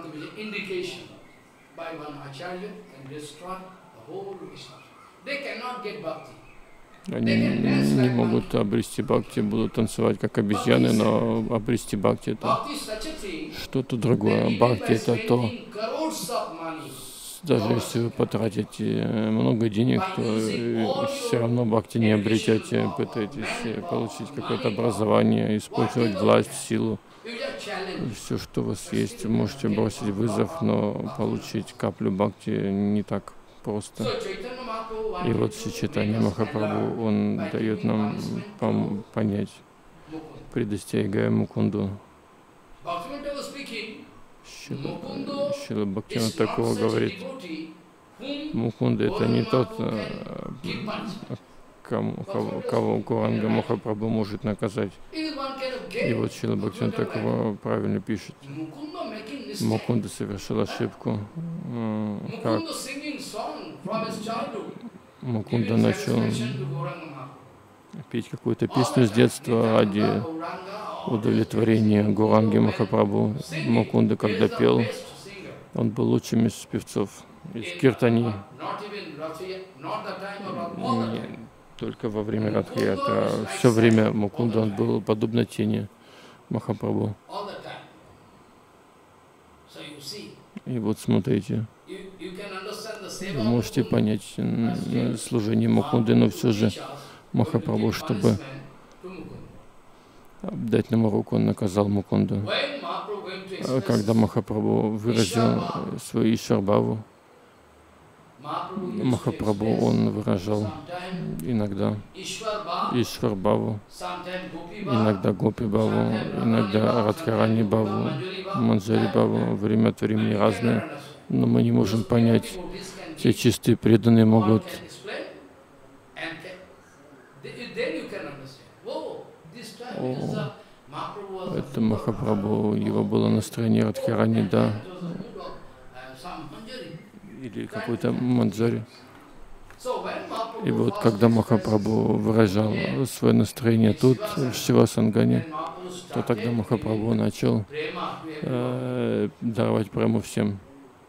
Они не могут обрести бхакти, будут танцевать как обезьяны, но обрести бхакти — это что-то другое. Бхакти — это то, даже если вы потратите много денег, то все равно бхакти не обретете, пытаетесь получить какое-то образование, использовать власть, силу. Все, что у вас есть, вы можете бросить вызов, но получить каплю бхакти не так просто. И вот Шри Чайтанья Махапрабху, он дает нам понять, предостерегая Мукунду. Шрила Бхактивинода Тхакур говорит: Мукунда — это не тот, кому, кого, кого Гауранга Махапрабху может наказать. И вот Шрила Бхактивинода Тхакур правильно пишет: Мукунда совершил ошибку, как Мукунда начал петь какую-то песню с детства ради удовлетворения Гауранги Махапрабху. Мукунда, когда пел, он был лучшим из певцов, из киртани. Не только во время Радхи-ятры, все время Мукунда, он был подобно тени Махапрабху. И вот смотрите, вы можете понять служение Мукунды, но все же Махапрабху, чтобы дать нам руку, он наказал Мукунду. Когда Махапрабху выразил свою Ишварбхаву, Махапрабху, он выражал иногда Ишварбхаву, иногда Гопи-бхаву, иногда Радхарани-бхаву, Манджари-бхаву, время от времени разные, но мы не можем понять. Все чистые преданные могут о, это Махапрабху, его было настроение Радхарани, да, или какой-то манджари. И вот когда Махапрабху выражал свое настроение тут, в Шивасангане, то тогда Махапрабху начал э, давать прему всем.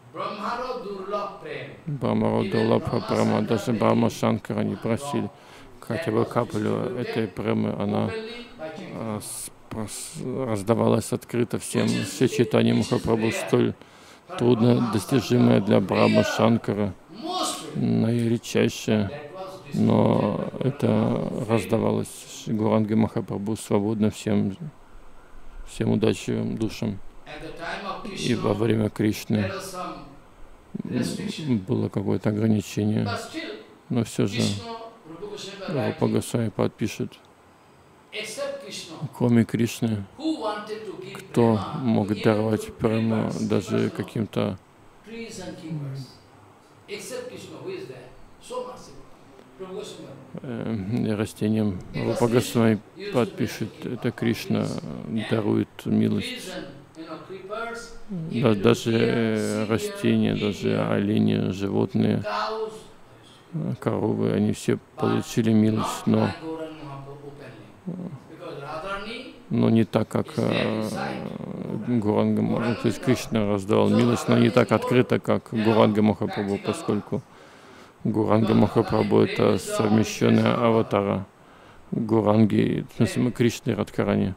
Брахмаро Дурлабха према, даже Брахма Шанкара не просили хотя бы каплю этой премы, она э, раздавалась открыто всем. Все читания Махапрабху столь трудно достижимое для Брахма Шанкара, наиредчайшее, но это раздавалось Гауранге Махапрабху свободно всем, всем удачливым душам. И во время Кришны было какое-то ограничение, но все же Рупа Госвами подпишет, кроме Кришны, кто мог даровать прему даже каким-то э, растениям. Рупа Госвами подпишет, это Кришна дарует милость. Да, даже растения, даже олени, животные, коровы, они все получили милость, но, но не так, как э, Гауранга Махапрабху. То есть Кришна раздавал милость, но не так открыто, как Гауранга Махапрабху, поскольку Гауранга Махапрабху — это совмещенная аватара Гауранги, в смысле Кришны и Радхарани.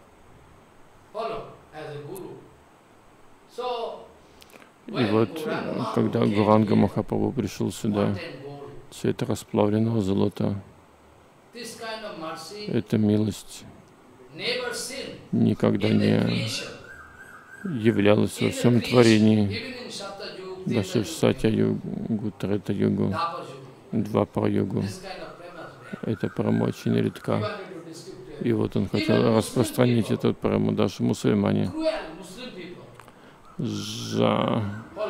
И вот, когда Гауранга Махапрабху пришел сюда, все это расплавленного золота, эта милость никогда не являлась во всем творении, даже в Сатя-югу, Трета-югу, Двапар-югу. Эта према очень редка. И вот он хотел распространить этот прему, даже мусульмане. За...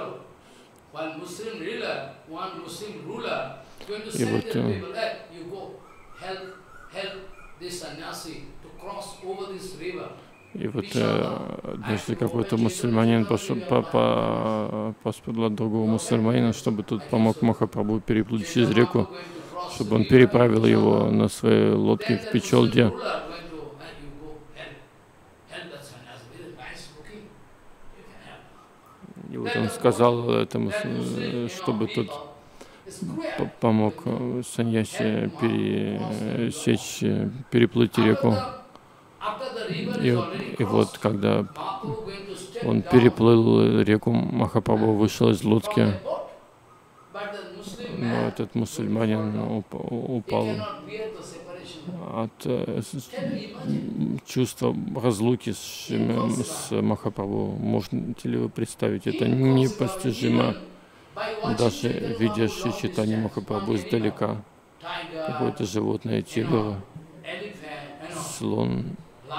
И вот И вот э, если какой-то мусульманин пошел, по, по, посподал другого мусульманина, чтобы тот помог Махапрабху переплыть через реку, чтобы он переправил его на своей лодке в Печолде. И вот он сказал этому, чтобы тот помог саньяси пересечь, переплыть реку. И, и вот, когда он переплыл реку, Махапрабху вышел из лодки, но этот мусульманин упал от э, чувства разлуки с, с Махапрабху. Можете ли вы представить? Это непостижимо, даже видя читание Махапрабху издалека. Какое-то животное, тигр, слон,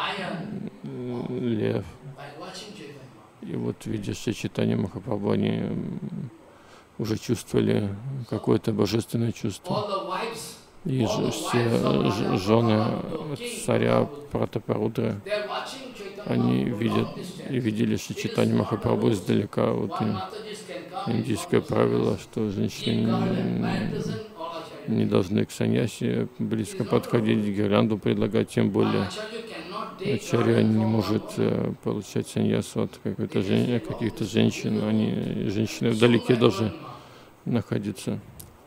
лев. И вот, видя читание Махапрабху, они уже чувствовали какое-то божественное чувство. И же, все жены царя Пратапарудры, они видят и видели читание Махапрабху издалека. Вот индийское правило, что женщины не, не должны к саньяси близко подходить, гирлянду предлагать, тем более ачарья не может получать саньясу от какой-то жен... каких-то женщин, они, женщины вдалеке должны находиться.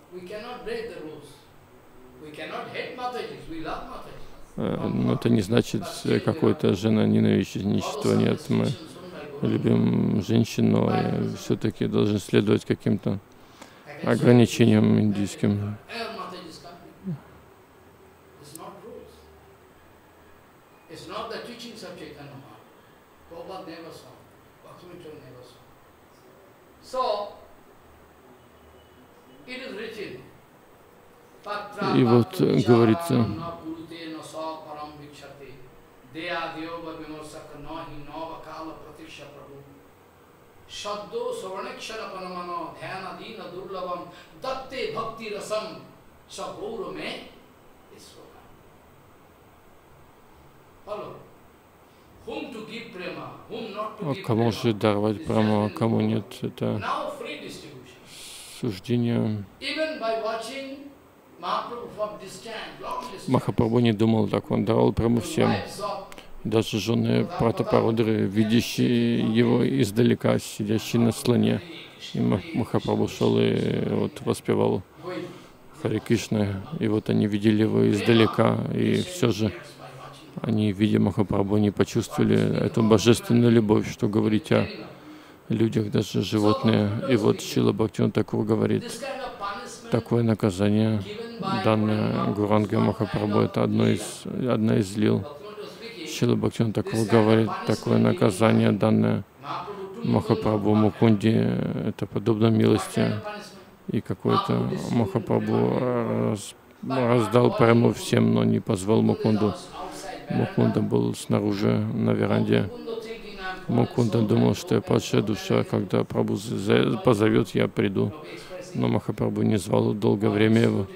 Но это не значит какое-то женоненавистничество. Нет, мы любим женщин, но все-таки должны следовать каким-то ограничениям индийским. И вот говорится, кому же даровать прему, а кому нет. Это суждение. Махапрабху не думал так, он давал прему всем. Даже жены Пратапарудры, видящие его издалека, сидящие на слоне. И Махапрабху шел и вот воспевал Харе Кришна, и вот они видели его издалека, и все же они, видя Махапрабху, не почувствовали эту божественную любовь, что говорить о людях, даже животные. И вот Шрила Бхактивинода Тхакур говорит, такое наказание, данное Гауранга Махапрабху, это одно из, одна из лил. Шрила Бхактивинода Тхакур говорит, такое наказание, данное Махапрабху Мукунди, это подобно милости. И какой-то Махапрабху раз, раздал прему всем, но не позвал Мукунду. Мукунда был снаружи, на веранде. Мукунда думал, что я падшая душа, когда Прабху позовет, я приду. Но Махапрабху не звал долгое время его.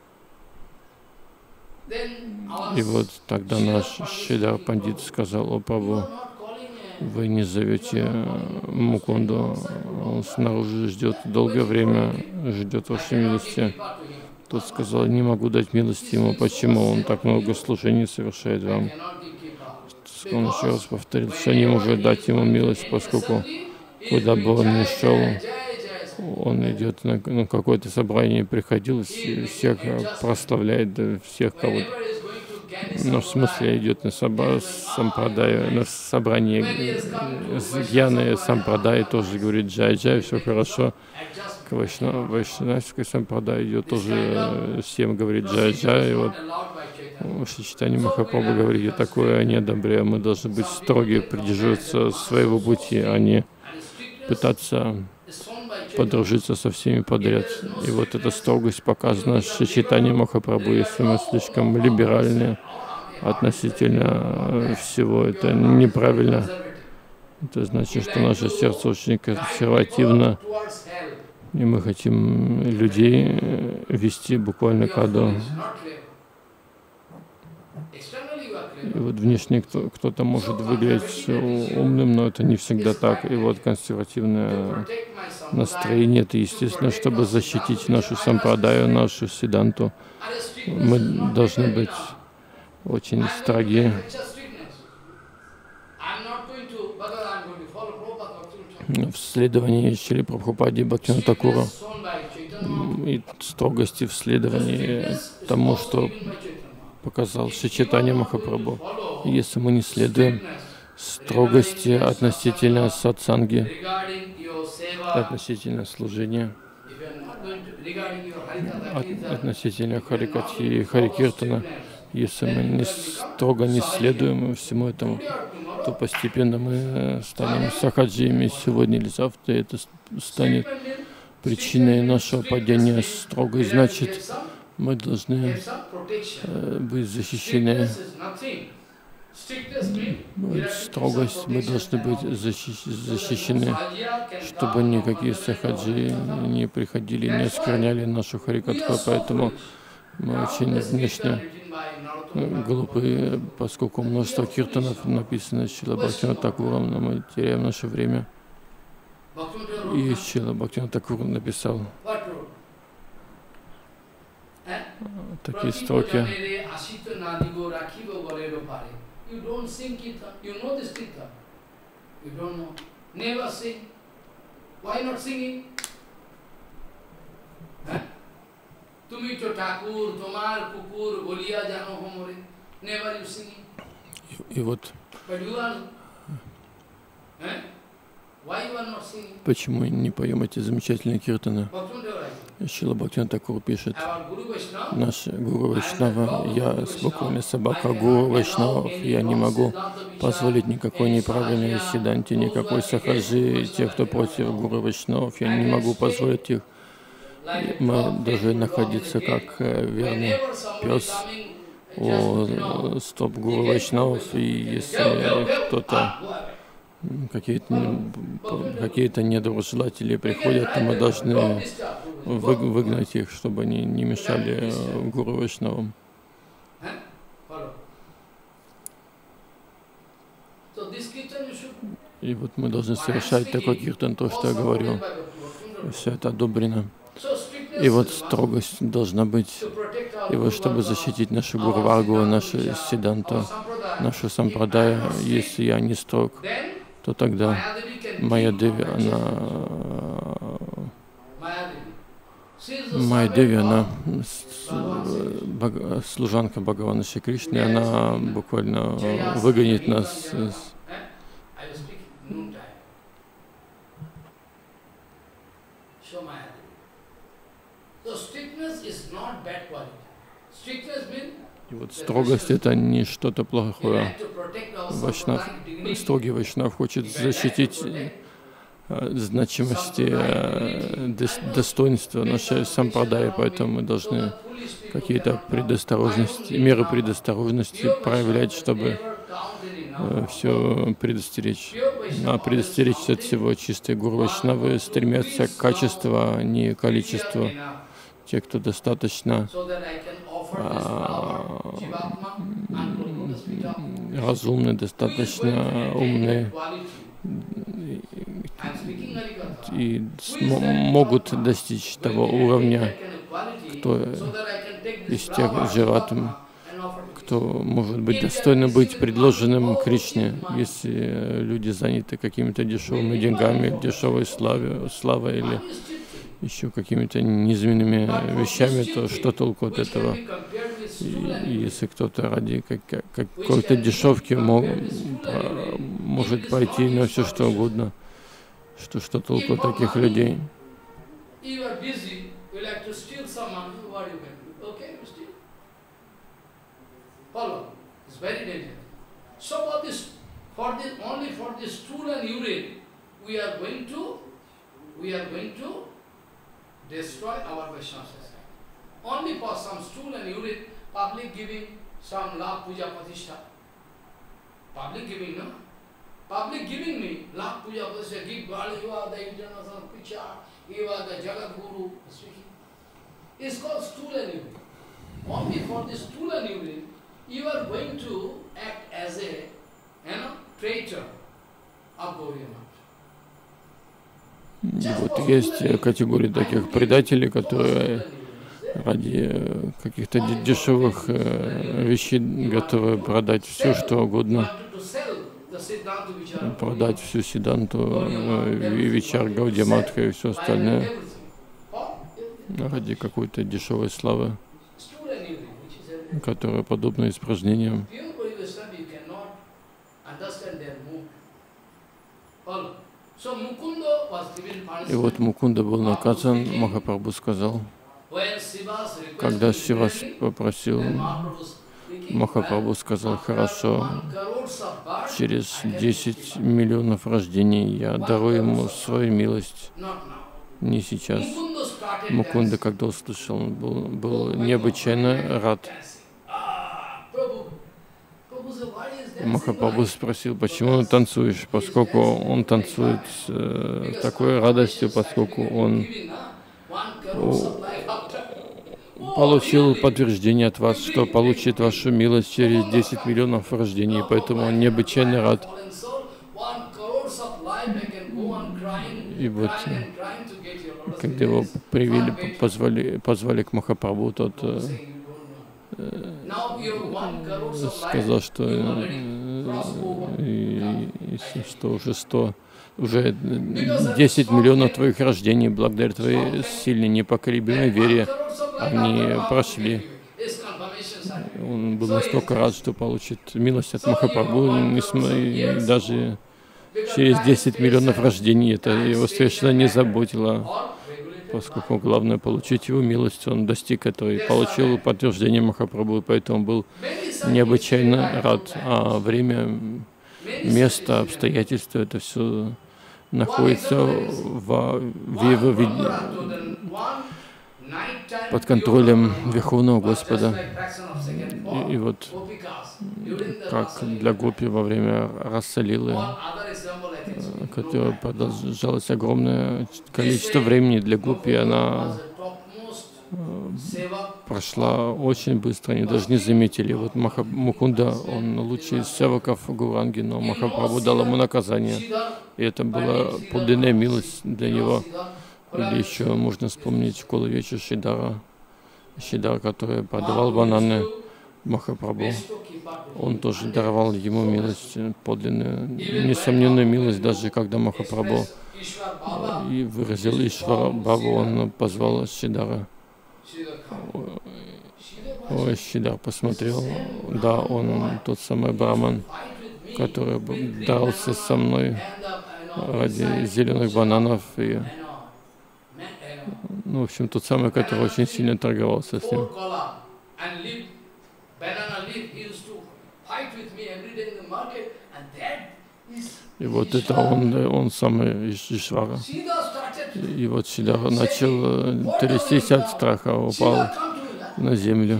И вот тогда наш Шридар Пандит сказал: о Прабху, вы не зовете Мукунду, он снаружи ждет долгое время, ждет вашей милости. Тот сказал: не могу дать милости ему. Почему? Он так много служений совершает вам. Он еще раз повторил, что не может дать ему милость, поскольку куда бы он ни шел, он идет на, на какое-то собрание, приходил, всех прославляет, да, всех кого-то. Ну, в смысле, идет на сампрадаю, на собрание с гьяны сампрадай, тоже говорит джай-джай, все хорошо. К вайшнавской сампрадай идет, тоже всем говорит джай-джай. Вот Шри Чайтанья Махапрабху говорит, я такое недоброе, мы должны быть строги, придерживаться своего пути, а не пытаться подружиться со всеми подряд. И вот эта строгость показана Шри Чайтанья Махапрабху. Если мы слишком либеральны относительно всего, это неправильно. Это значит, что наше сердце очень консервативно, и мы хотим людей вести буквально к аду. И вот внешне кто, кто-то может выглядеть умным, но это не всегда так. И вот консервативное настроение, это естественно, чтобы защитить нашу сампрадаю, нашу сиданту. Мы должны быть очень строги. В следовании Шрила Прабхупады Бхактивинода Тхакура и строгости в следовании тому, что показал Шри Чайтанья Махапрабху. Если мы не следуем строгости относительно сатсанги, относительно служения, от, относительно харикатхи и харикиртана, если мы не строго не следуем всему этому, то постепенно мы станем сахаджиями сегодня или завтра, и это станет причиной нашего падения. Строго, значит, мы должны э, быть защищены. Вот, строгость, мы должны быть защи защищены, чтобы никакие сахаджи не приходили, не оскверняли нашу харикатху. Поэтому мы очень внешне глупые, поскольку множество киртанов написано Шрила Бхактивинода Тхакуром, но мы теряем наше время. И Шрила Бхактивинода Тхакур написал такие строки. И, и вот почему не поем эти замечательные киртаны? Шрила Бхактивинода Тхакур пишет: наш Гуру Вайшнава, я спокойная собака Гуру Вайшнавов, я не могу позволить никакой неправильной сиданти, никакой сахаджи, тех, кто против Гуру Вайшнавов, я не могу позволить их. Мы должны находиться как верный пес у стоп Гуру Вайшнавов, и если кто-то какие-то какие-то недоброжелатели приходят, то мы должны вы, выгнать их, чтобы они не мешали Гуру Вайшнавам. И вот мы должны совершать такой киртан, то, что я говорю. Все это одобрено. И вот строгость должна быть. И вот чтобы защитить нашу Гурваргу, нашу Сиддханту, нашу Сампрадая, если я не строг, то тогда Майя Деви, она... Майя Деви, она служанка Бхагавана Шри Кришны, она буквально выгонит нас. И вот строгость — это не что-то плохое. Вайшнав, строгий вайшнав хочет защитить значимости, достоинства нашей сампрадаи, поэтому мы должны какие-то предосторожности, меры предосторожности проявлять, чтобы все предостеречь. А предостеречь от всего чистые гуру вайшнавы стремятся к качеству, а не к количеству. Те, кто достаточно а, разумны, достаточно умны и могут достичь того уровня, кто из тех дживатм, кто может быть достойно быть предложенным Кришне. Если люди заняты какими-то дешевыми деньгами, дешевой славой, славой или еще какими-то низменными вещами, то что толку от этого? И если кто-то ради как, какой-то дешевки мог, может пойти на все что угодно, что, что толку от таких людей? Destroy our Vaishnava society. Only for some stool and urine, public giving some lakh puja patishtha. Public giving, no? Public giving me lakh puja patishtha, give God, you are the international preacher, you are the Jagat Guru speaking. It's called stool and urine. Only for this stool and urine, you are going to act as a, you know, traitor of Gauriya Math. Вот есть категории таких предателей, которые ради каких-то дешевых вещей готовы продать все, что угодно, продать всю Сиддханту, Вичар, Гаудия Матха и все остальное ради какой-то дешевой славы, которая подобна испражнениям. И вот Мукунда был наказан, Махапрабху сказал, когда Шива попросил, Махапрабху сказал: хорошо, через десять миллионов рождений я дарую ему свою милость, не сейчас. Мукунда, когда услышал, он был, был необычайно рад. Махапрабху спросил, почему ты танцуешь, поскольку он танцует с э, такой радостью, поскольку он о, получил подтверждение от вас, что получит вашу милость через десять миллионов рождений, поэтому он необычайно рад. И вот, когда его привели, позвали, позвали к Махапрабху, тот э, сказал, что, э, что уже сто, уже десять миллионов твоих рождений благодаря твоей сильной непоколебимой вере они прошли. Он был настолько рад, что получит милость от Махапрабху, и даже через десять миллионов рождений это его совершенно не заботило. Поскольку главное получить его милость, он достиг этого и получил подтверждение Махапрабху, поэтому был необычайно рад. А время, место, обстоятельства, это все находится в, в его виде, под контролем Верховного Господа. И, и вот как для гопи во время Раса-лилы, которое продолжалось огромное количество времени для гопи, она прошла очень быстро, они даже не заметили. Вот Маха, Мукунда, он лучший из севаков Гауранги, но Махапрабху дал ему наказание. И это была подлинная милость для него. Или еще можно вспомнить школу вечер Шидара, Шидар, который продавал бананы Махапрабху. Он тоже даровал ему милость, подлинную, несомненную милость, даже когда Махапрабху и выразил Ишвара Бабу, он позвал Шидара. Ой, Шидар посмотрел, да, он тот самый браман, который дрался со мной ради зеленых бананов и, ну, в общем, тот самый, который очень сильно торговался с ним. И вот это он, он самый Ишвара. И вот Шидар начал трястись от страха, упал на землю,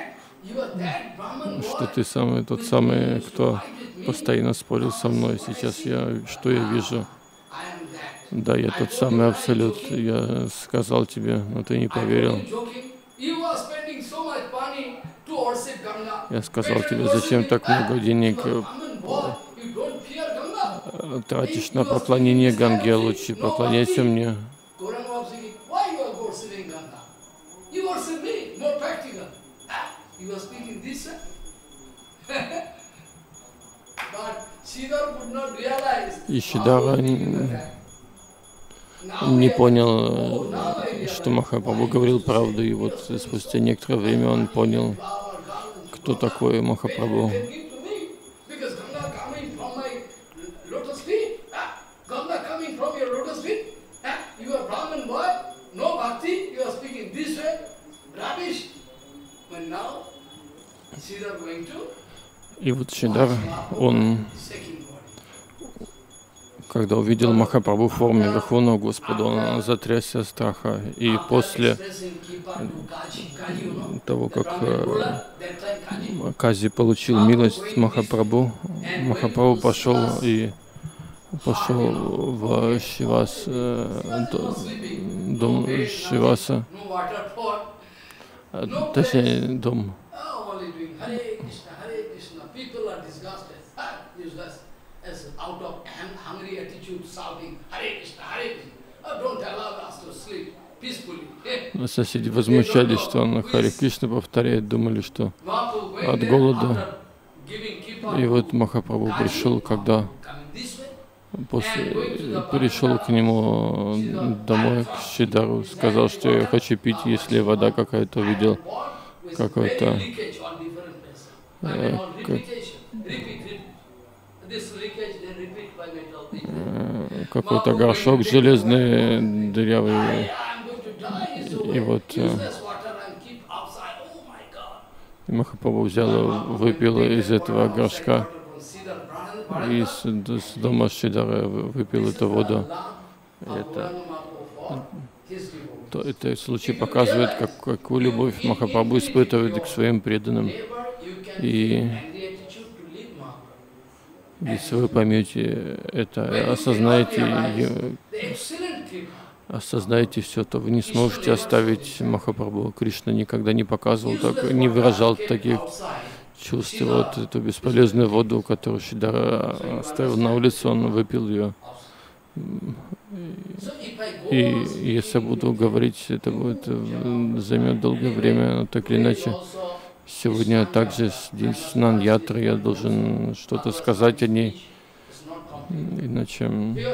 что ты самый, тот самый, кто постоянно спорил со мной. Сейчас я, что я вижу? Да, я тот самый Абсолют. Я сказал тебе, но ты не поверил. Я сказал тебе, зачем так много денег тратишь на поклонение Ганге, лучше поклоняйся мне. И Шидара не понял, что Махапрабху говорил правду, и вот спустя некоторое время он понял, кто такой Махапрабху. И вот Шидар, он, когда увидел Махапрабху в форме Верховного Господа, он затрясся от страха. И после того, как Кази получил милость Махапрабху, Махапрабху пошел и пошел в Шивас, дом Шиваса, точнее, дом. Соседи возмущались, что он Харе Кришна повторяет, думали, что от голода. И вот Махапрабху пришел, когда после, пришел к нему домой, к Шидару, сказал, что я хочу пить, если вода какая-то увидел, какой-то как, какой-то горшок железный, дырявый. И вот Махапрабху взял, выпил из этого горшка, и с, с дома Шидара выпил эту воду. Это, то, это случай показывает, как, какую любовь Махапрабху испытывает к своим преданным. И если вы поймете это, осознаете, осознаете все, то вы не сможете оставить Махапрабху. Кришна никогда не показывал, так, не выражал таких чувств. Вот эту бесполезную воду, которую Шидара оставил на улице, он выпил ее. И если буду говорить, это будет займет долгое время, но так или иначе. Сегодня также день Снан-ятры, я должен что-то сказать о ней, иначе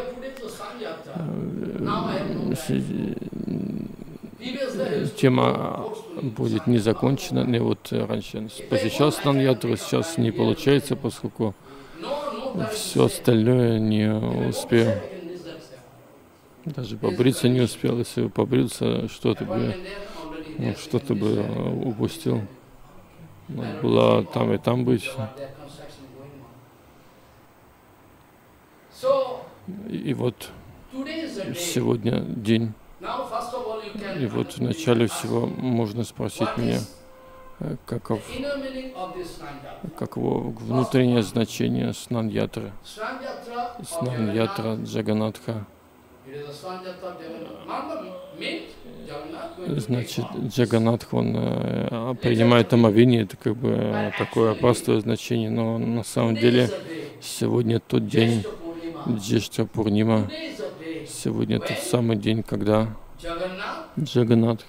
тема будет не закончена. И вот раньше посещал Снан-ятру, сейчас не получается, поскольку все остальное не успел. Даже побриться не успел. Если бы побрился, что-то бы, ну, что-то бы упустил. Надо было там и там быть. И, и вот сегодня день. И вот в начале всего можно спросить меня, каков, каково внутреннее значение Снан-ятры, Снан-ятра Джаганатха. Значит, Джаганнатх, он э, принимает омовение, это как бы э, такое простое значение, но на самом деле сегодня тот день, Джештха Пурнима, сегодня тот самый день, когда Джаганнатх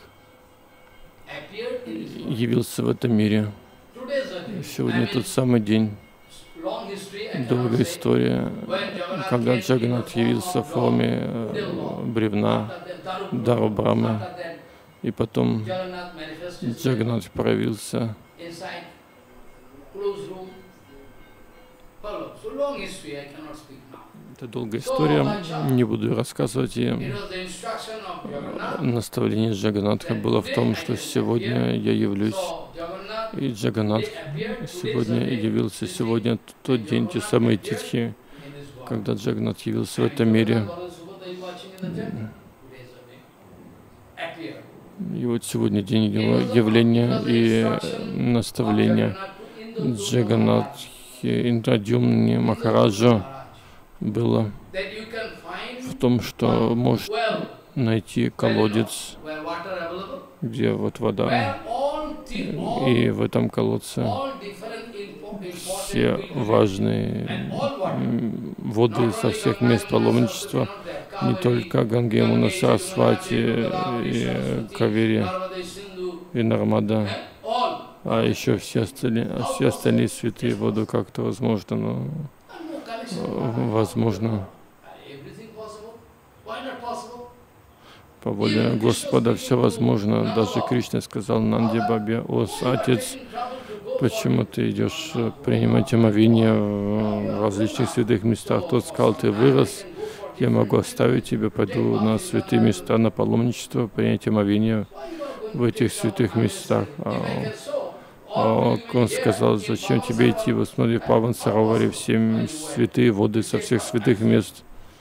явился в этом мире. Сегодня тот самый день. Долгая история, когда Джаганнатх явился в форме э, бревна, Дару Брахмы, и потом Джаганнатх проявился. Это долгая история, не буду рассказывать. И наставление Джаганнатха было в том, что сегодня я явлюсь. И Джаганнатх сегодня явился. Сегодня тот день, те самые титхи, когда Джаганнатх явился в этом мире. И вот сегодня день его явления и наставления Джаганнатхи Индрадюмни Махараджа было в том, что может найти колодец, где вот вода, и в этом колодце все важные воды со всех мест паломничества, не только Ганга, Ямуна, Сарасвати, и Кавери, и Нармада, а еще все остальные, все остальные святые воды как-то возможно, но возможно по воле Господа все возможно. Даже Кришна сказал Нанди Бабе: «О, отец, почему ты идешь принимать омовение в различных святых местах?» Тот сказал: «Ты вырос, я могу оставить тебя, пойду на святые места, на паломничество, принять омовение в этих святых местах». А он сказал: «Зачем тебе идти? Вот смотри, в Паван Сароваре все святые воды со всех святых мест».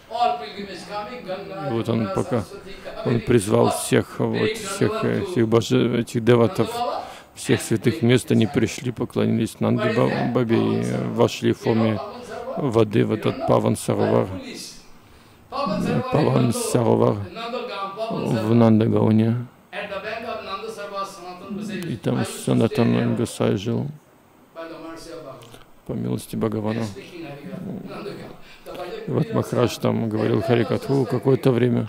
И вот он пока он призвал всех, вот, всех этих, боже, этих деватов, всех святых мест, они пришли, поклонились Нанди Бабе и вошли в форме воды в этот Паван Саровар. Паван Саровар в Нандагауне. И там Санатан Госай жил по милости Бхагавана. И вот Махарадж там говорил Харикатху какое-то время.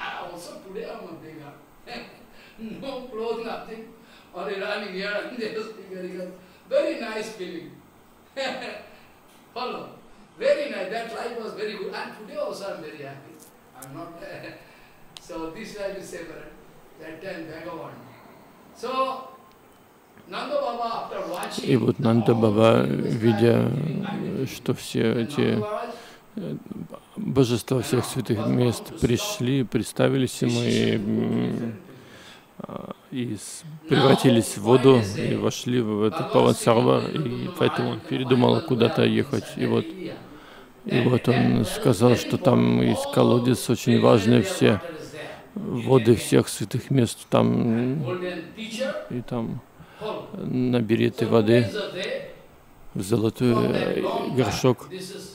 И вот Нанда Баба, видя, что все эти божества всех святых мест пришли, представились ему и, и превратились в воду и вошли в этот Паван Саровар, и поэтому он передумал куда-то ехать. И вот, и вот он сказал, что там есть колодец, очень важный, все воды всех святых мест там, и там набери этой воды в золотой горшок.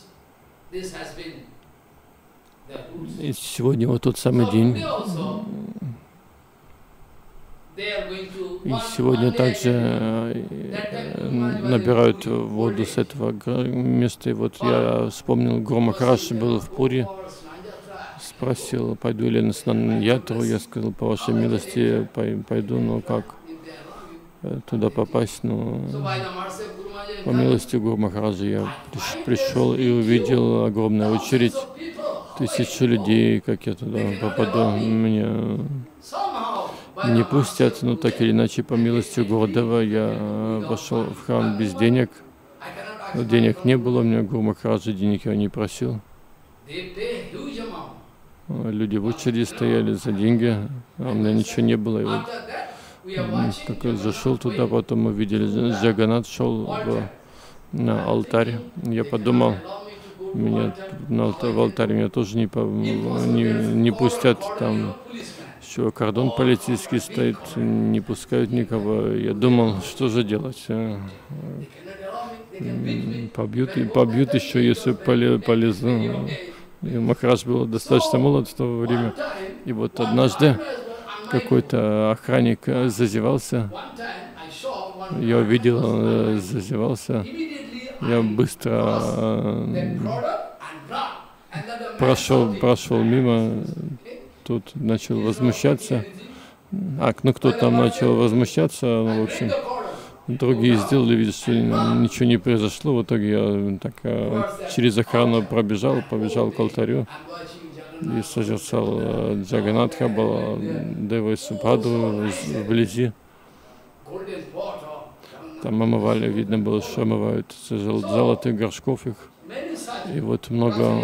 И сегодня вот тот самый день. И сегодня также набирают воду с этого места. И вот я вспомнил, Гуру Махарадж был в Пури, спросил, пойду ли на Снан-ятру. Я сказал: по вашей милости пойду, но как туда попасть? Ну, по милости Гуру Махараджа я пришел и увидел огромную очередь, тысячи людей, как я туда попаду. Меня не пустят, но так или иначе, по милости Гурудева, я вошел в храм без денег. Денег не было, у меня Гуру Махараджа денег я не просил. Люди в очереди стояли за деньги, а у меня ничего не было. И вот как я зашел туда, потом мы видели, Джаганнатх шел в, на алтарь. Я подумал, меня на алтарь, в алтарь меня тоже не, не, не пустят, там еще кордон полицейский стоит, не пускают никого. Я думал, что же делать? Побьют, побьют еще, если полезу. И Махарадж был достаточно молод в то время. И вот однажды какой-то охранник зазевался. Я увидел, он зазевался. Я быстро прошел, прошел мимо. Тут начал возмущаться. А, ну кто там начал возмущаться, ну, в общем, другие сделали вид, что ничего не произошло. В итоге я так через охрану пробежал, побежал к алтарю и созерцал Джаганатха, Баладеву и Субхадру вблизи. Там омывали, видно было, что омывают золотых горшков их. И вот много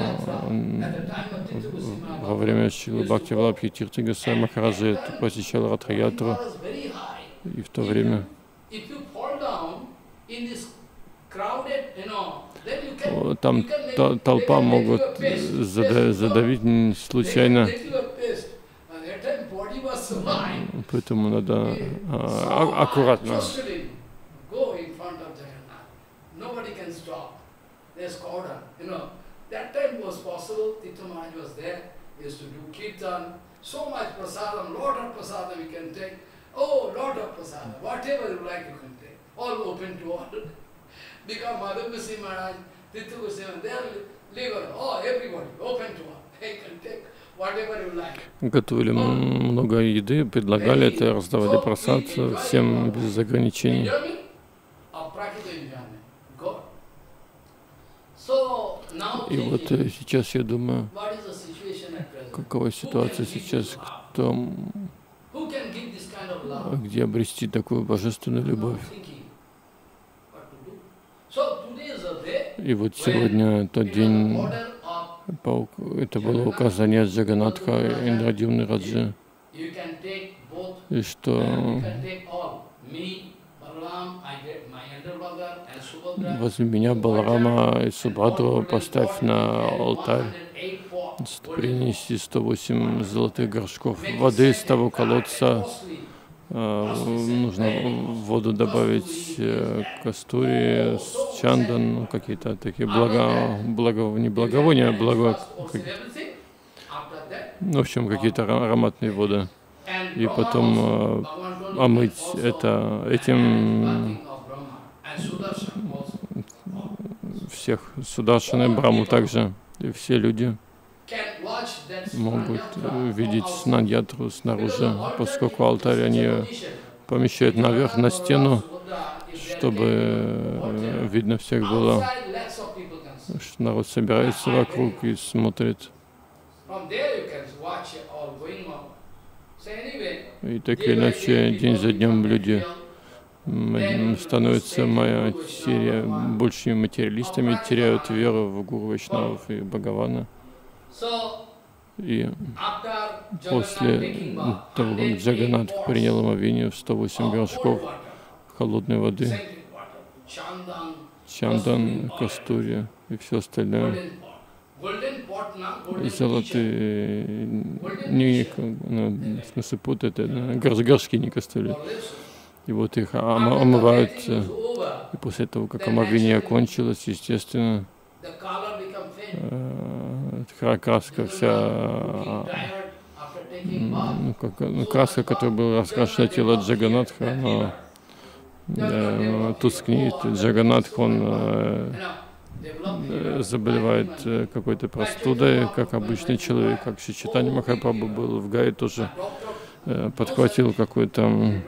во время Шрилы Бхактивалабхи Тирти Госвами Махараджа посещал Ратха-ятру. И в то время там толпа могут задавить случайно. Поэтому надо а, аккуратно. There's cordon, you know. That time was possible. Tirtha Maharaj was there. He used to do kirtan. So much prasadam, lot of prasadam you can take. Oh, lot of prasadam. Whatever you like you can take. All open to all. Because Madhav Goswami Maharaj, Tirtha Goswami, they are liberal. Oh, everybody, open to all. They can take whatever you like. Готовили много еды, предлагали это, раздавали прасад всем без ограничений. И вот сейчас я думаю, какова ситуация сейчас, кто, где обрести такую божественную любовь. И вот сегодня тот день, это было указание Джаганатха Индрадьюмны Раджи, и что возле меня Баларама и Субхадру поставь на алтарь, принеси сто восемь золотых горшков воды из того колодца. Нужно в воду добавить кастури, чандан, какие-то такие блага, благо, не благовония, благо, в общем, какие-то ароматные воды. И потом омыть это этим всех Сударшаны, Браму также, и все люди могут видеть Снан-ятру снаружи, поскольку алтарь они помещают наверх на стену, чтобы видно всех было, что народ собирается вокруг и смотрит. И так или иначе, день за днем люди становятся матери... большими материалистами, теряют веру в Гуру Вайшнавов и Бхагавана. И после того, как Джаганатх принял омовение в сто восемь горшков холодной воды, чандан, кастури и все остальное, золотые, не, ну, в смысле пут, это горшки, не кастури. И вот их омывают, и после того, как омовение кончилось, естественно, краска вся, ну, как, ну, краска, которая была раскрашена тело Джаганатха, она э, тускнеет. Джаганатх, он э, заболевает э, какой-то простудой, как обычный человек, как Шри Чайтанья Махапрабху был в Гае, тоже э, подхватил какую-то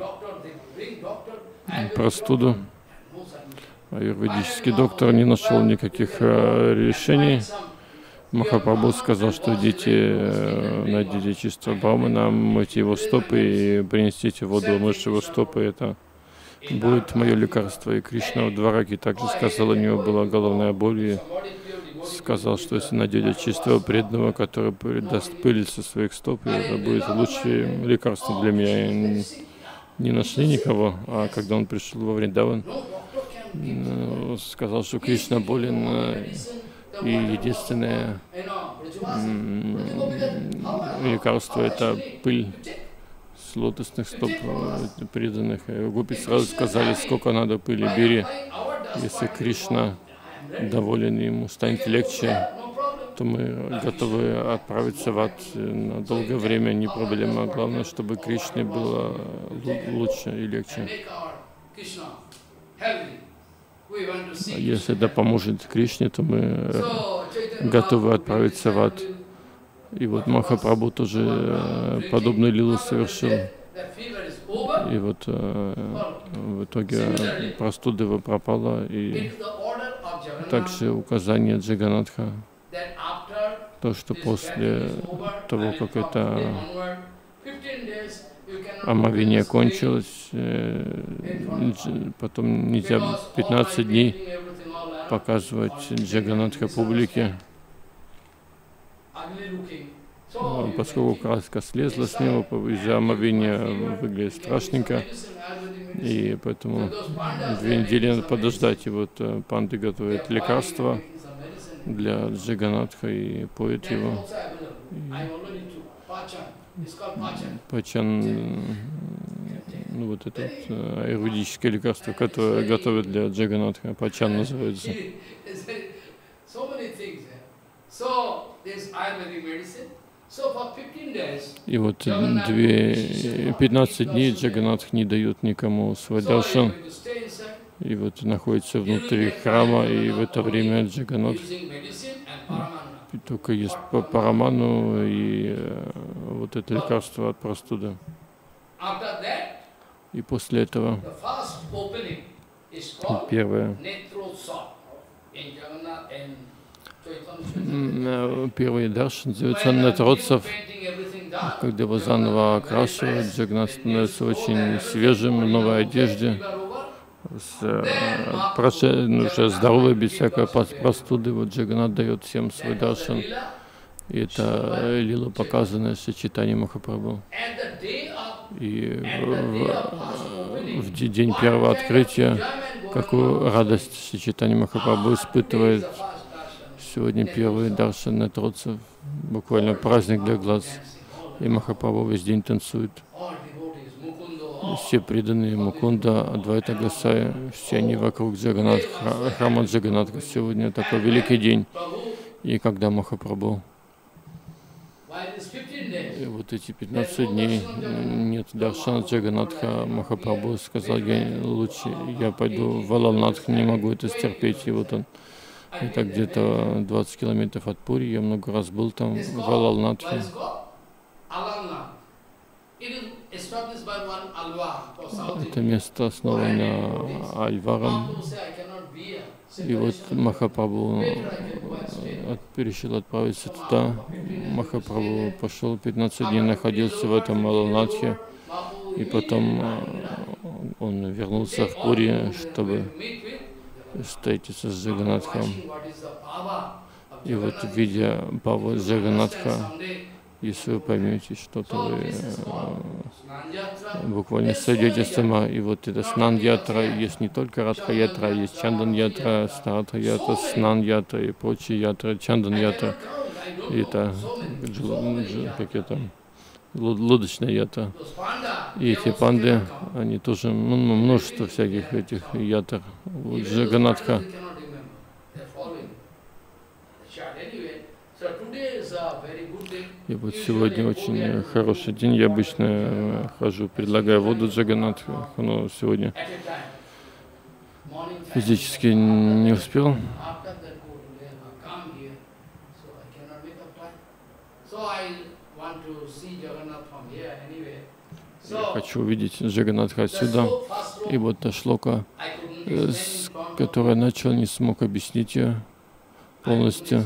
простуду. Аюрведический доктор не нашел никаких э, решений. Махапрабху сказал, что идите, э, найдите чистого брамана, мойте его стопы и принесите воду, умыть его стопы. Это будет мое лекарство. И Кришна в Двараке также сказал, у него была головная боль, и сказал, что если найдете чистого преданного, который даст пыль со своих стоп, это будет лучшее лекарство для меня. И не нашли никого, а когда он пришел во Вриндаван, сказал, что Кришна болен, и единственное лекарство — это пыль с лотосных стоп преданных. Гопи сразу сказали, сколько надо пыли, бери. Если Кришна доволен, ему станет легче, что мы готовы отправиться в ад на долгое время, не проблема. Главное, чтобы Кришне было лучше и легче. Если это поможет Кришне, то мы готовы отправиться в ад. И вот Махапрабху тоже подобную лилу совершил. И вот в итоге простуда его пропала. И также указание Джаганатха, то, что после того, как это омовение кончилось, потом нельзя пятнадцать дней показывать Джаганатха публике, поскольку краска слезла с него из-за омовения, выглядит страшненько, и поэтому две недели надо подождать. И вот панды готовят лекарства для Джаганатха и поют его. Пачан, ну вот это вот аюрведическое лекарство, которое готовят для Джаганатха, пачан называется. И вот две, пятнадцать дней Джаганатх не дает никому свой даршан. И вот находится внутри храма, и в это время Джаганатх только ест по параману и вот это лекарство от простуды. И после этого первое, первый даршан называется Нетротсав, когда его заново окрашивают, Джаганатх становится очень свежим, в новой одежде, с, проше, ну, уже здоровый, без всякой простуды. Вот Джаганатх дает всем свой даршан. И это лила, показанная с Чайтанья Махапрабху. И в, в день первого открытия, какую радость Чайтанья Махапрабху испытывает. Сегодня первый даршан Нетротсав, буквально праздник для глаз. И Махапрабху весь день танцует. Все преданные Мукунда, Адвайта Госая, все они вокруг Джаганатха, храма Джаганатха. Сегодня такой великий день. И когда Махапрабху, и вот эти пятнадцать дней нет даршана Джаганатха, Махапрабху сказал, я лучше, я пойду в Алалнатх, не могу это стерпеть. И вот он, это где-то двадцать километров от Пури, я много раз был там, в Алалнатхе. Это место основано Альваром. И вот Махапрабху решил отправиться туда. Махапрабху пошел, пятнадцать дней находился в этом Алалнатхе. И потом он вернулся в Пури, чтобы встретиться с Джаганатхом. И вот, видя Бхаву Джаганатха, если вы поймете что-то, вы э, буквально сойдете с ума. И вот это снан-ятра, есть не только радха-ятра, есть чандан-ятра, старатха-ятра, снан-ятра и прочие ятры, чандан-ятра. И это, как это, лодочная ятра. И эти панды, они тоже, ну, множество всяких этих ятр у Джаганатха. И вот сегодня очень хороший день. Я обычно хожу, предлагаю воду Джаганатху, но сегодня физически не успел. Я хочу увидеть Джаганатха отсюда. И вот та шлока, с которой начал, не смог объяснить ее полностью.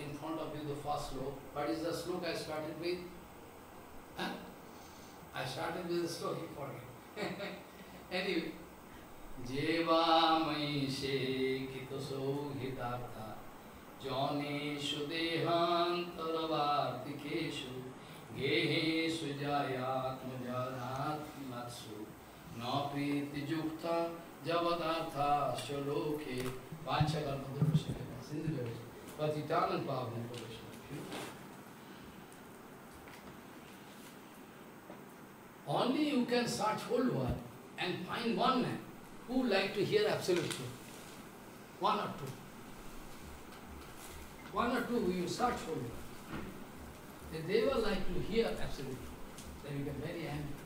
Jeva Maishe Kitaso Hitartha Joneshu Dehantaravatikeshu Gehesu Jayat Mujarat Matsu Napiti Jukta Javadartha Shaloke Panchakarma Durvashika Sindhu but eternal power and provision. Only you can search whole world and find one man who like to hear absolute truth. One or two. one or two you search for me. They will like to hear absolutely. Then you get very angry.